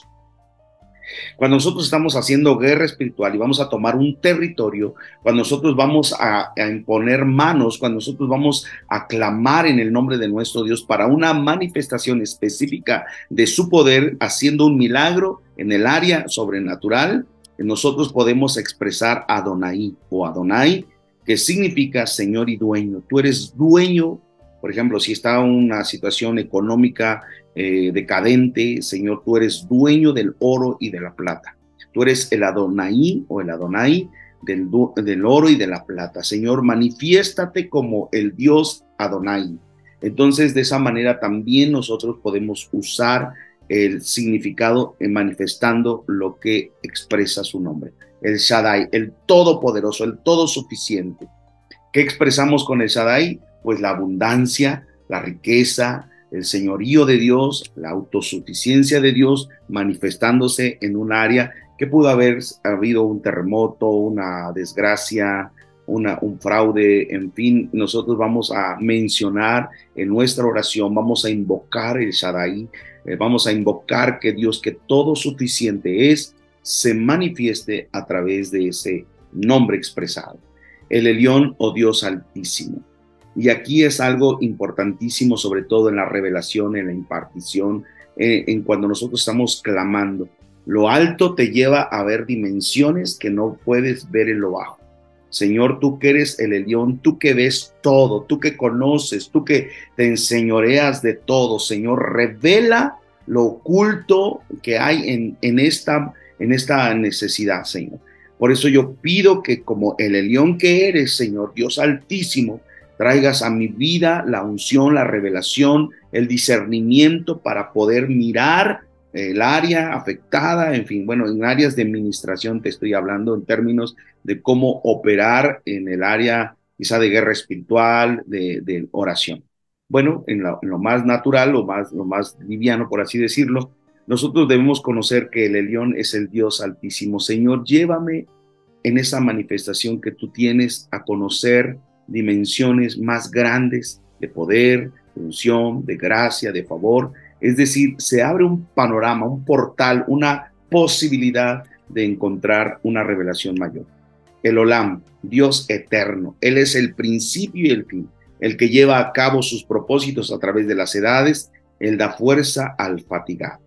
Cuando nosotros estamos haciendo guerra espiritual y vamos a tomar un territorio, cuando nosotros vamos a, a imponer manos, cuando nosotros vamos a clamar en el nombre de nuestro Dios para una manifestación específica de su poder, haciendo un milagro en el área sobrenatural, nosotros podemos expresar Adonai o Adonai, que significa Señor y dueño. Tú eres dueño. Por ejemplo, si está una situación económica eh, decadente, Señor, tú eres dueño del oro y de la plata. Tú eres el Adonai o el Adonai del, del oro y de la plata. Señor, manifiéstate como el Dios Adonai. Entonces, de esa manera también nosotros podemos usar el significado en manifestando lo que expresa su nombre. El Shaddai, el todopoderoso, el todo suficiente. ¿Qué expresamos con el Shaddai? Pues la abundancia, la riqueza, el señorío de Dios, la autosuficiencia de Dios manifestándose en un área que pudo haber habido un terremoto, una desgracia, una, un fraude, en fin. Nosotros vamos a mencionar en nuestra oración, vamos a invocar el Shaddai, eh, vamos a invocar que Dios, que todo suficiente es, se manifieste a través de ese nombre expresado. El Elión o Dios Altísimo. Y aquí es algo importantísimo, sobre todo en la revelación, en la impartición, eh, en cuando nosotros estamos clamando. Lo alto te lleva a ver dimensiones que no puedes ver en lo bajo. Señor, tú que eres el Elión, tú que ves todo, tú que conoces, tú que te enseñoreas de todo, Señor, revela lo oculto que hay en, en, esta, en esta necesidad, Señor. Por eso yo pido que como el Elión que eres, Señor, Dios Altísimo, traigas a mi vida la unción, la revelación, el discernimiento para poder mirar el área afectada, en fin, bueno, en áreas de administración te estoy hablando en términos de cómo operar en el área quizá de guerra espiritual, de, de oración. Bueno, en lo, en lo más natural, lo más, lo más liviano, por así decirlo, nosotros debemos conocer que el Elión es el Dios Altísimo. Señor, llévame en esa manifestación que tú tienes a conocer dimensiones más grandes de poder, de unción, de gracia, de favor. Es decir, se abre un panorama, un portal, una posibilidad de encontrar una revelación mayor. El Olam, Dios eterno, Él es el principio y el fin, el que lleva a cabo sus propósitos a través de las edades. Él da fuerza al fatigado.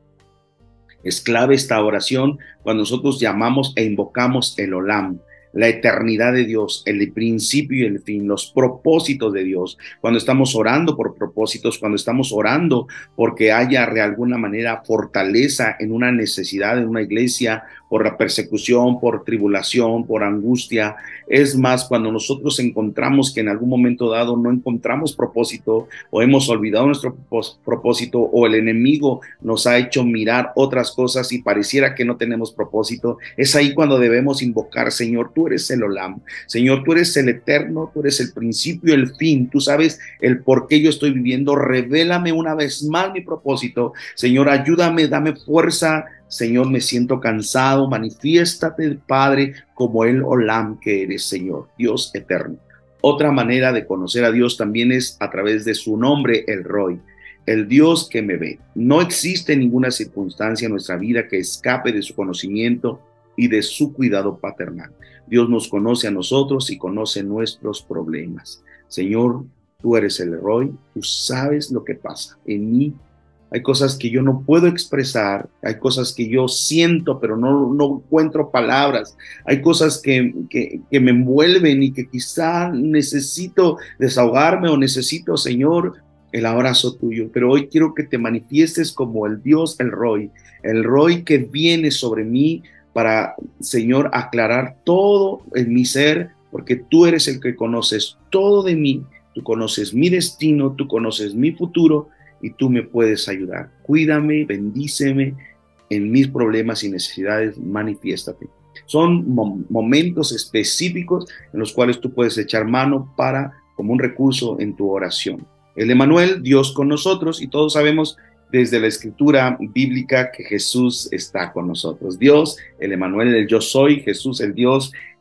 Es clave esta oración cuando nosotros llamamos e invocamos el Olam, la eternidad de Dios, el principio y el fin, los propósitos de Dios. Cuando estamos orando por propósitos, cuando estamos orando porque haya de alguna manera fortaleza en una necesidad en una iglesia, por la persecución, por tribulación, por angustia. Es más, cuando nosotros encontramos que en algún momento dado no encontramos propósito o hemos olvidado nuestro propósito o el enemigo nos ha hecho mirar otras cosas y pareciera que no tenemos propósito, es ahí cuando debemos invocar, Señor, tú eres el Olam, Señor, tú eres el eterno, tú eres el principio y el fin, tú sabes el por qué yo estoy viviendo, revélame una vez más mi propósito, Señor, ayúdame, dame fuerza, Señor, me siento cansado, manifiéstate, Padre, como el Olam que eres, Señor, Dios eterno. Otra manera de conocer a Dios también es a través de su nombre, el Roy, el Dios que me ve. No existe ninguna circunstancia en nuestra vida que escape de su conocimiento y de su cuidado paternal. Dios nos conoce a nosotros y conoce nuestros problemas. Señor, tú eres el Roy, tú sabes lo que pasa en mí. Hay cosas que yo no puedo expresar, hay cosas que yo siento, pero no, no encuentro palabras, hay cosas que, que, que me envuelven y que quizá necesito desahogarme o necesito, Señor, el abrazo tuyo. Pero hoy quiero que te manifiestes como el Dios, el Roy, el Roy que viene sobre mí para, Señor, aclarar todo en mi ser, porque tú eres el que conoces todo de mí, tú conoces mi destino, tú conoces mi futuro, y tú me puedes ayudar. Cuídame, bendíceme en mis problemas y necesidades, manifiéstate. Son mo- momentos específicos en los cuales tú puedes echar mano para, como un recurso en tu oración. El Emmanuel, Dios con nosotros, y todos sabemos desde la escritura bíblica que Jesús está con nosotros. Dios, el Emmanuel, el yo soy, Jesús, el Dios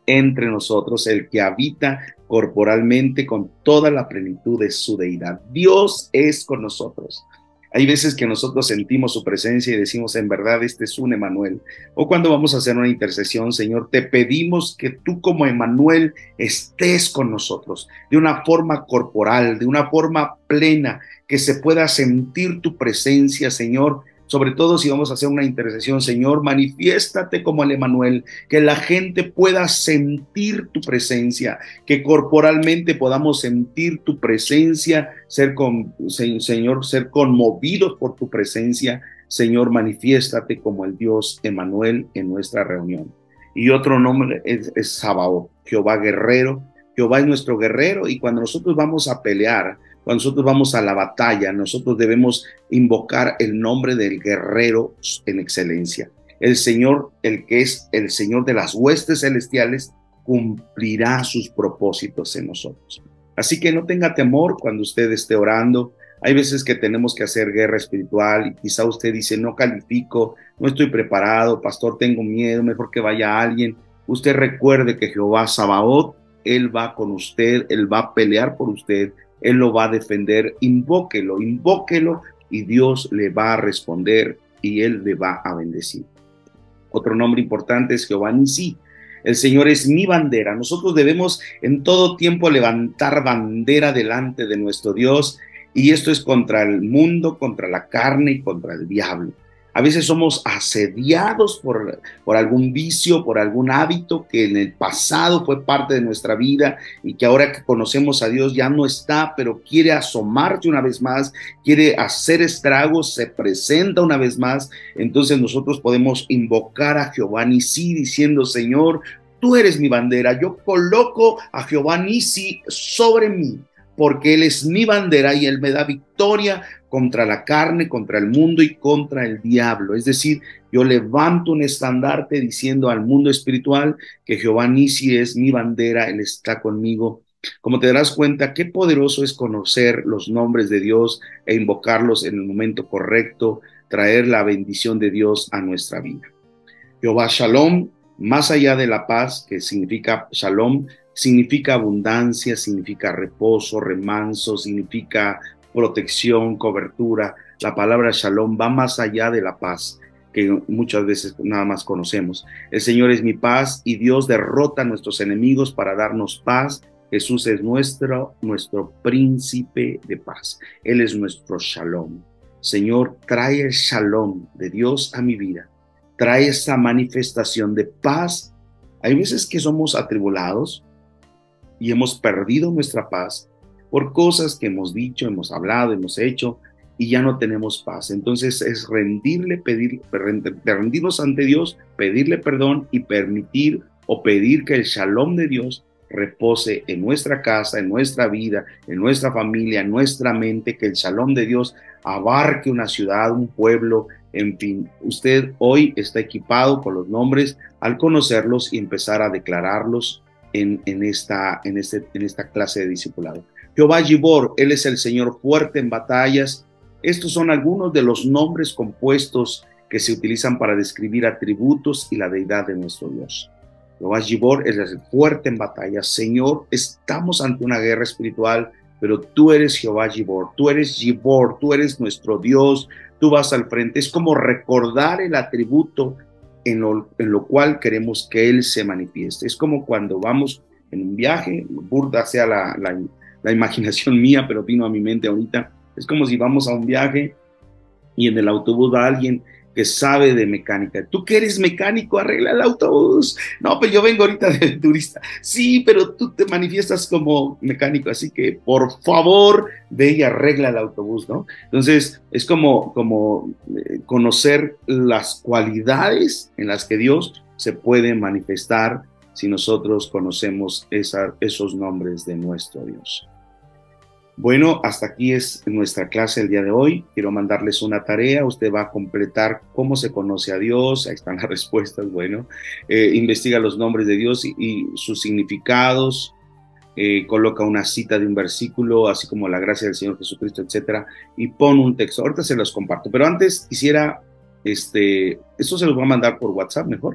entre nosotros, el que habita corporalmente con toda la plenitud de su deidad. Dios es con nosotros. Hay veces que nosotros sentimos su presencia y decimos, en verdad, este es un Emmanuel. O cuando vamos a hacer una intercesión, Señor, te pedimos que tú como Emmanuel estés con nosotros de una forma corporal, de una forma plena, que se pueda sentir tu presencia, Señor. Sobre todo si vamos a hacer una intercesión, Señor, manifiéstate como el Emmanuel, que la gente pueda sentir tu presencia, que corporalmente podamos sentir tu presencia, ser con, Señor, ser conmovidos por tu presencia. Señor, manifiéstate como el Dios Emmanuel en nuestra reunión. Y otro nombre es, es Sabaoth, Jehová guerrero. Jehová es nuestro guerrero, y cuando nosotros vamos a pelear, cuando nosotros vamos a la batalla, nosotros debemos invocar el nombre del guerrero en excelencia. El Señor, el que es el Señor de las huestes celestiales, cumplirá sus propósitos en nosotros. Así que no tenga temor cuando usted esté orando. Hay veces que tenemos que hacer guerra espiritual y quizá usted dice, no califico, no estoy preparado, pastor, tengo miedo, mejor que vaya alguien. Usted recuerde que Jehová Sabaoth, Él va con usted, Él va a pelear por usted, Él lo va a defender. Invóquelo, invóquelo y Dios le va a responder y Él le va a bendecir. Otro nombre importante es Jehová Nisí. El Señor es mi bandera. Nosotros debemos en todo tiempo levantar bandera delante de nuestro Dios, y esto es contra el mundo, contra la carne y contra el diablo. A veces somos asediados por, por algún vicio, por algún hábito que en el pasado fue parte de nuestra vida y que ahora que conocemos a Dios ya no está, pero quiere asomarse una vez más, quiere hacer estragos, se presenta una vez más. Entonces nosotros podemos invocar a Jehová Nisí diciendo, Señor, tú eres mi bandera, yo coloco a Jehová Nisí sobre mí, porque Él es mi bandera y Él me da victoria contra la carne, contra el mundo y contra el diablo. Es decir, yo levanto un estandarte diciendo al mundo espiritual que Jehová Nisí es mi bandera, Él está conmigo. Como te darás cuenta, qué poderoso es conocer los nombres de Dios e invocarlos en el momento correcto, traer la bendición de Dios a nuestra vida. Jehová Shalom, más allá de la paz, que significa Shalom, significa abundancia, significa reposo, remanso, significa protección, cobertura. La palabra Shalom va más allá de la paz, que muchas veces nada más conocemos. El Señor es mi paz y Dios derrota a nuestros enemigos para darnos paz. Jesús es nuestro, nuestro príncipe de paz. Él es nuestro Shalom. Señor, trae el Shalom de Dios a mi vida. Trae esa manifestación de paz. Hay veces que somos atribulados y hemos perdido nuestra paz por cosas que hemos dicho, hemos hablado, hemos hecho, y ya no tenemos paz. Entonces es rendirle, pedir, rendirnos ante Dios, pedirle perdón y permitir o pedir que el Shalom de Dios repose en nuestra casa, en nuestra vida, en nuestra familia, en nuestra mente, que el Shalom de Dios abarque una ciudad, un pueblo, en fin. Usted hoy está equipado con los nombres al conocerlos y empezar a declararlos en, en, esta, en, este, en esta clase de discipulado. Jehová Gibor, Él es el Señor fuerte en batallas. Estos son algunos de los nombres compuestos que se utilizan para describir atributos y la deidad de nuestro Dios. Jehová Gibor es el fuerte en batallas. Señor, estamos ante una guerra espiritual, pero tú eres Jehová Gibor, tú eres Gibor, tú eres nuestro Dios, tú vas al frente. Es como recordar el atributo en lo, en lo cual queremos que Él se manifieste. Es como cuando vamos en un viaje, burda sea la, la, la imaginación mía, pero vino a mi mente ahorita. Es como si vamos a un viaje y en el autobús va alguien que sabe de mecánica. Tú que eres mecánico, arregla el autobús. No, pero yo vengo ahorita de turista. Sí, pero tú te manifiestas como mecánico, así que por favor ve y arregla el autobús, ¿no? Entonces es como, como eh, conocer las cualidades en las que Dios se puede manifestar si nosotros conocemos esa, esos nombres de nuestro Dios. Bueno, hasta aquí es nuestra clase el día de hoy. Quiero mandarles una tarea. Usted va a completar cómo se conoce a Dios. Ahí están las respuestas. Bueno, eh, investiga los nombres de Dios y, y sus significados. Eh, coloca una cita de un versículo, así como la gracia del Señor Jesucristo, etcétera. Y pon un texto. Ahorita se los comparto. Pero antes quisiera, este, esto se los voy a mandar por WhatsApp mejor.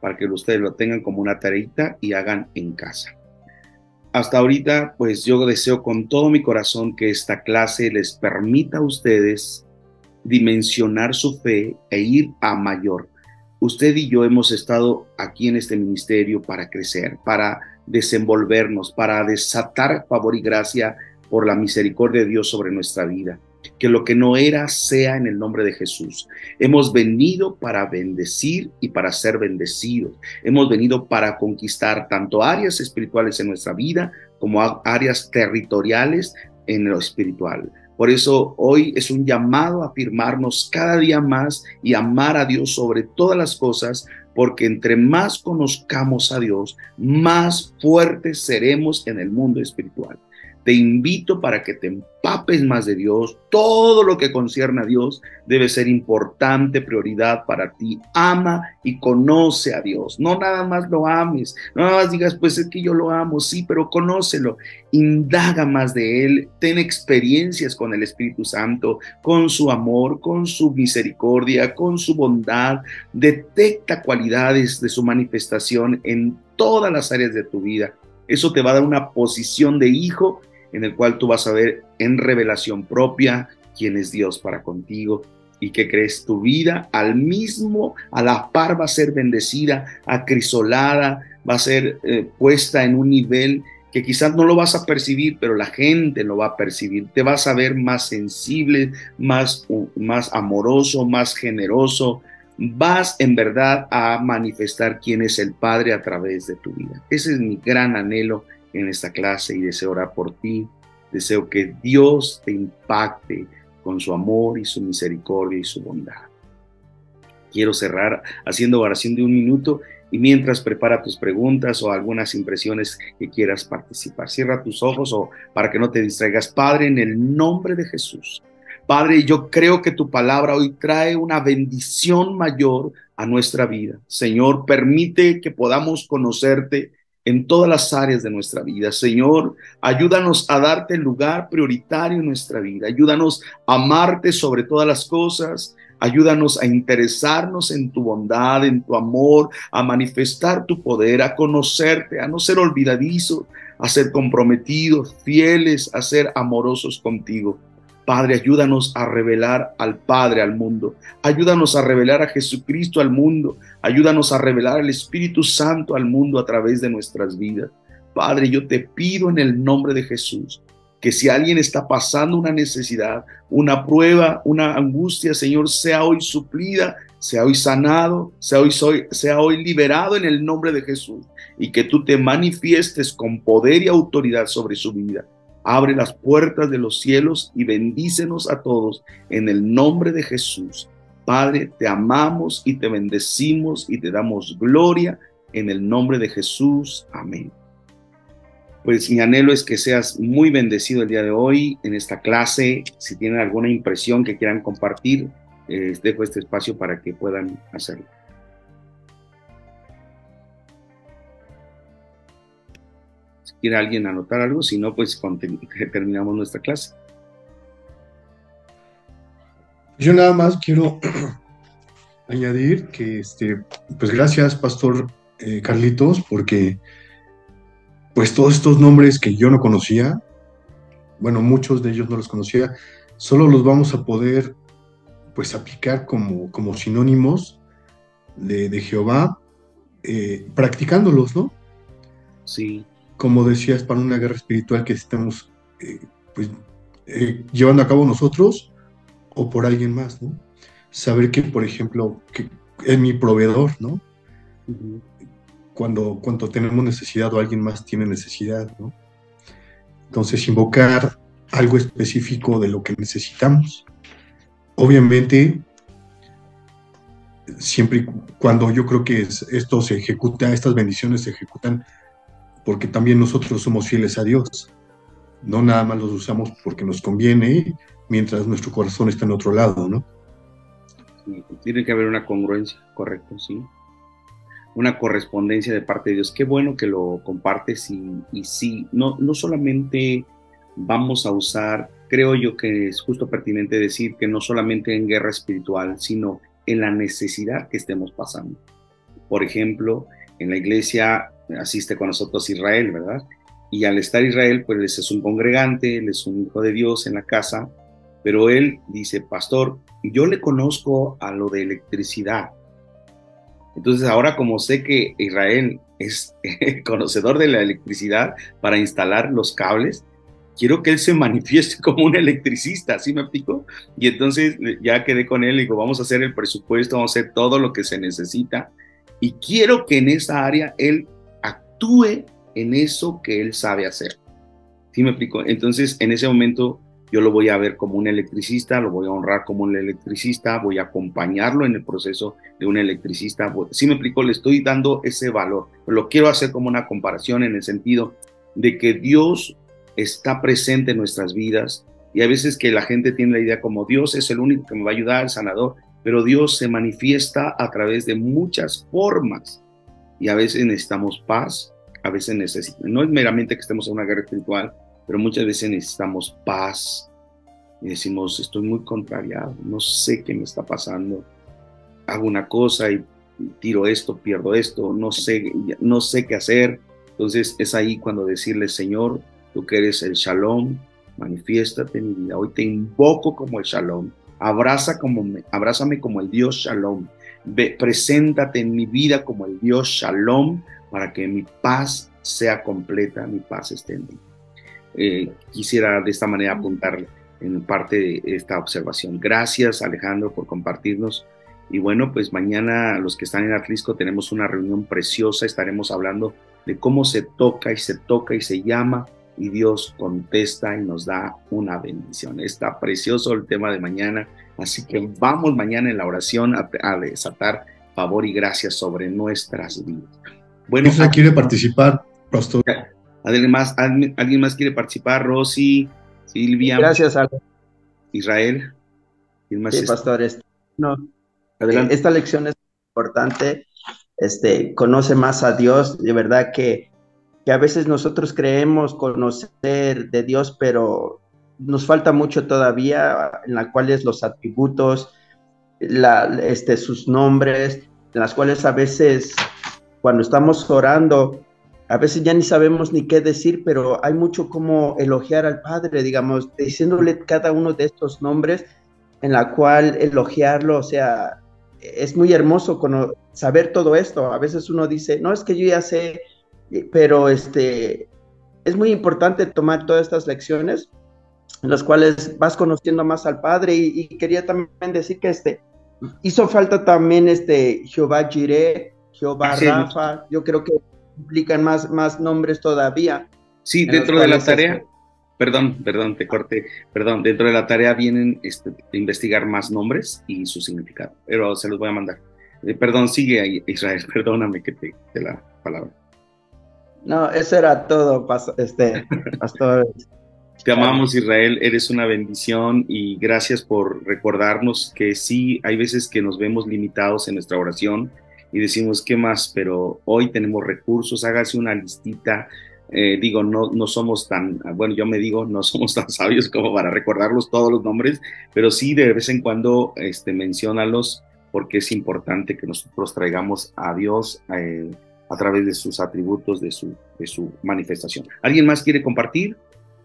para que ustedes lo tengan como una tareita y hagan en casa. Hasta ahorita, pues yo deseo con todo mi corazón que esta clase les permita a ustedes dimensionar su fe e ir a mayor. Usted y yo hemos estado aquí en este ministerio para crecer, para desenvolvernos, para desatar favor y gracia por la misericordia de Dios sobre nuestra vida. Que lo que no era sea en el nombre de Jesús. Hemos venido para bendecir y para ser bendecidos. Hemos venido para conquistar tanto áreas espirituales en nuestra vida como áreas territoriales en lo espiritual. Por eso hoy es un llamado a afirmarnos cada día más y amar a Dios sobre todas las cosas, porque entre más conozcamos a Dios, más fuertes seremos en el mundo espiritual. Te invito para que te empapes más de Dios. Todo lo que concierne a Dios debe ser importante, prioridad para ti. Ama y conoce a Dios. No nada más lo ames. No nada más digas, pues es que yo lo amo. Sí, pero conócelo. Indaga más de Él. Ten experiencias con el Espíritu Santo, con su amor, con su misericordia, con su bondad. Detecta cualidades de su manifestación en todas las áreas de tu vida. Eso te va a dar una posición de hijo en el cual tú vas a ver en revelación propia quién es Dios para contigo y que crees tu vida al mismo, a la par va a ser bendecida, acrisolada, va a ser eh, puesta en un nivel que quizás no lo vas a percibir, pero la gente lo va a percibir. Te vas a ver más sensible, más, más amoroso, más generoso. Vas en verdad a manifestar quién es el Padre a través de tu vida. Ese es mi gran anhelo en esta clase y deseo orar por ti. Deseo que Dios te impacte con su amor y su misericordia y su bondad. Quiero cerrar haciendo oración de un minuto y mientras prepara tus preguntas o algunas impresiones que quieras participar. Cierra tus ojos o para que no te distraigas. Padre, en el nombre de Jesús. Padre, yo creo que tu palabra hoy trae una bendición mayor a nuestra vida. Señor, permite que podamos conocerte en todas las áreas de nuestra vida. Señor, ayúdanos a darte el lugar prioritario en nuestra vida. Ayúdanos a amarte sobre todas las cosas. Ayúdanos a interesarnos en tu bondad, en tu amor, a manifestar tu poder, a conocerte, a no ser olvidadizos, a ser comprometidos, fieles, a ser amorosos contigo. Padre, ayúdanos a revelar al Padre al mundo. Ayúdanos a revelar a Jesucristo al mundo. Ayúdanos a revelar al Espíritu Santo al mundo a través de nuestras vidas. Padre, yo te pido en el nombre de Jesús que si alguien está pasando una necesidad, una prueba, una angustia, Señor, sea hoy suplida, sea hoy sanado, sea hoy, soy, sea hoy liberado en el nombre de Jesús y que tú te manifiestes con poder y autoridad sobre su vida. Abre las puertas de los cielos y bendícenos a todos en el nombre de Jesús. Padre, te amamos y te bendecimos y te damos gloria en el nombre de Jesús. Amén. Pues mi anhelo es que seas muy bendecido el día de hoy en esta clase. Si tienen alguna impresión que quieran compartir, eh, dejo este espacio para que puedan hacerlo. ¿Quiere alguien anotar algo? Si no, pues terminamos nuestra clase. Yo nada más quiero añadir que, este, pues gracias, Pastor eh, Carlitos, porque pues todos estos nombres que yo no conocía, bueno, muchos de ellos no los conocía, solo los vamos a poder pues aplicar como, como sinónimos de, de Jehová, eh, practicándolos, ¿no? Sí. Como decías, para una guerra espiritual que estamos eh, pues, eh, llevando a cabo nosotros o por alguien más, ¿no? Saber que, por ejemplo, que es mi proveedor, ¿no? Uh-huh. Cuando, cuando tenemos necesidad o alguien más tiene necesidad, ¿no? Entonces, invocar algo específico de lo que necesitamos. Obviamente, siempre y cuando yo creo que es, esto se ejecuta, estas bendiciones se ejecutan porque también nosotros somos fieles a Dios. No nada más los usamos porque nos conviene, mientras nuestro corazón está en otro lado, ¿no? Sí, tiene que haber una congruencia, correcto, sí. Una correspondencia de parte de Dios. Qué bueno que lo compartes y, y sí, no, no solamente vamos a usar, creo yo que es justo pertinente decir que no solamente en guerra espiritual, sino en la necesidad que estemos pasando. por ejemplo, en la iglesia asiste con nosotros Israel, ¿verdad? Y al estar Israel, pues él es un congregante, él es un hijo de Dios en la casa, pero él dice, pastor, yo le conozco a lo de electricidad. Entonces ahora como sé que Israel es conocedor de la electricidad para instalar los cables, quiero que él se manifieste como un electricista, ¿sí me explico? Y entonces ya quedé con él y digo, vamos a hacer el presupuesto, vamos a hacer todo lo que se necesita y quiero que en esa área él actúe en eso que él sabe hacer, ¿sí me explico? Entonces en ese momento yo lo voy a ver como un electricista, lo voy a honrar como un electricista, voy a acompañarlo en el proceso de un electricista, ¿sí me explico? Le estoy dando ese valor, lo quiero hacer como una comparación en el sentido de que Dios está presente en nuestras vidas y a veces que la gente tiene la idea como Dios es el único que me va a ayudar, el sanador, pero Dios se manifiesta a través de muchas formas y a veces necesitamos paz, a veces necesitamos, no es meramente que estemos en una guerra espiritual, pero muchas veces necesitamos paz y decimos estoy muy contrariado, no sé qué me está pasando, hago una cosa y tiro esto, pierdo esto, no sé, no sé qué hacer. Entonces es ahí cuando decirle, Señor, tú que eres el Shalom, manifiéstate en mi vida. Hoy te invoco como el Shalom. Abraza como me, abrázame como el Dios Shalom. Ve, preséntate en mi vida como el Dios Shalom para que mi paz sea completa, mi paz esté en mí. Eh, quisiera de esta manera apuntar en parte de esta observación. Gracias, Alejandro, por compartirnos. Y bueno, pues mañana los que están en Atlisco tenemos una reunión preciosa. Estaremos hablando de cómo se toca y se toca y se llama y Dios contesta y nos da una bendición. Está precioso el tema de mañana, así que vamos mañana en la oración a, a desatar favor y gracia sobre nuestras vidas. Bueno, ¿Quién quiere participar, pastor? ¿Alguien más, ¿Alguien más quiere participar? Rosy, Silvia. Gracias, Ale. Israel. ¿Quién más Sí, está? pastor. Este, no, Adelante. Esta lección es importante. Este, conoce más a Dios. De verdad que, que a veces nosotros creemos conocer de Dios, pero nos falta mucho todavía, en la cuales los atributos, la, este, sus nombres, en las cuales a veces cuando estamos orando, a veces ya ni sabemos ni qué decir, pero hay mucho como elogiar al Padre, digamos, diciéndole cada uno de estos nombres, en la cual elogiarlo, o sea, es muy hermoso saber todo esto. A veces uno dice, no, es que yo ya sé, pero este, es muy importante tomar todas estas lecciones, en las cuales vas conociendo más al Padre, y, y quería también decir que este, hizo falta también este Jehová Jireh, Jehová Así Rafa, es. Yo creo que implican más, más nombres todavía. Sí, dentro de la tarea, este... perdón, perdón, te corté, perdón, dentro de la tarea vienen este, investigar más nombres y su significado, pero se los voy a mandar. Eh, perdón, sigue ahí, Israel, perdóname que te dé la palabra. No, eso era todo, este, pastor. Te amamos, Israel, eres una bendición y gracias por recordarnos que sí, hay veces que nos vemos limitados en nuestra oración y decimos, ¿qué más? Pero hoy tenemos recursos, hágase una listita. Eh, digo, no, no somos tan, bueno, yo me digo, no somos tan sabios como para recordarlos todos los nombres, pero sí de vez en cuando este, menciónalos porque es importante que nosotros traigamos a Dios eh, a través de sus atributos, de su, de su manifestación. ¿Alguien más quiere compartir?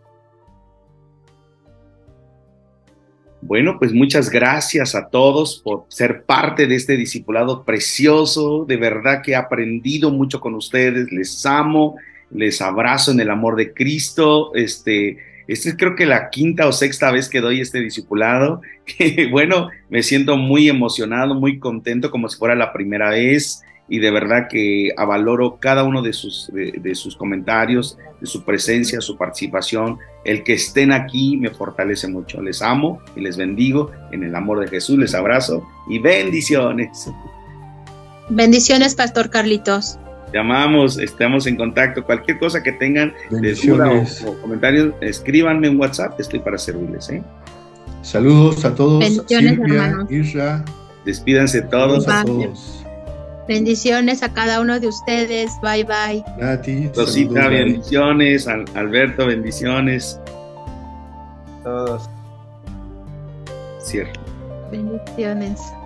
Bueno, pues muchas gracias a todos por ser parte de este discipulado precioso. De verdad que he aprendido mucho con ustedes. Les amo, les abrazo en el amor de Cristo. Este, este es creo que la quinta o sexta vez que doy este discipulado. Bueno, me siento muy emocionado, muy contento, como si fuera la primera vez. Y de verdad que avaloro cada uno de sus, de, de sus comentarios, de su presencia, su participación. El que estén aquí me fortalece mucho. Les amo y les bendigo en el amor de Jesús. Les abrazo y bendiciones. Bendiciones, Pastor Carlitos. Te amamos, estamos en contacto. Cualquier cosa que tengan de duda o, o comentarios, escríbanme en WhatsApp. Estoy para servirles, ¿eh? Saludos a todos. Bendiciones, Silvia, hermanos. Isra. Despídanse todos. Saludos a todos. Bendiciones a cada uno de ustedes. Bye, bye. Nati, Rosita, saludos, bendiciones. Al, Alberto, bendiciones. Todos. Cierto. Bendiciones.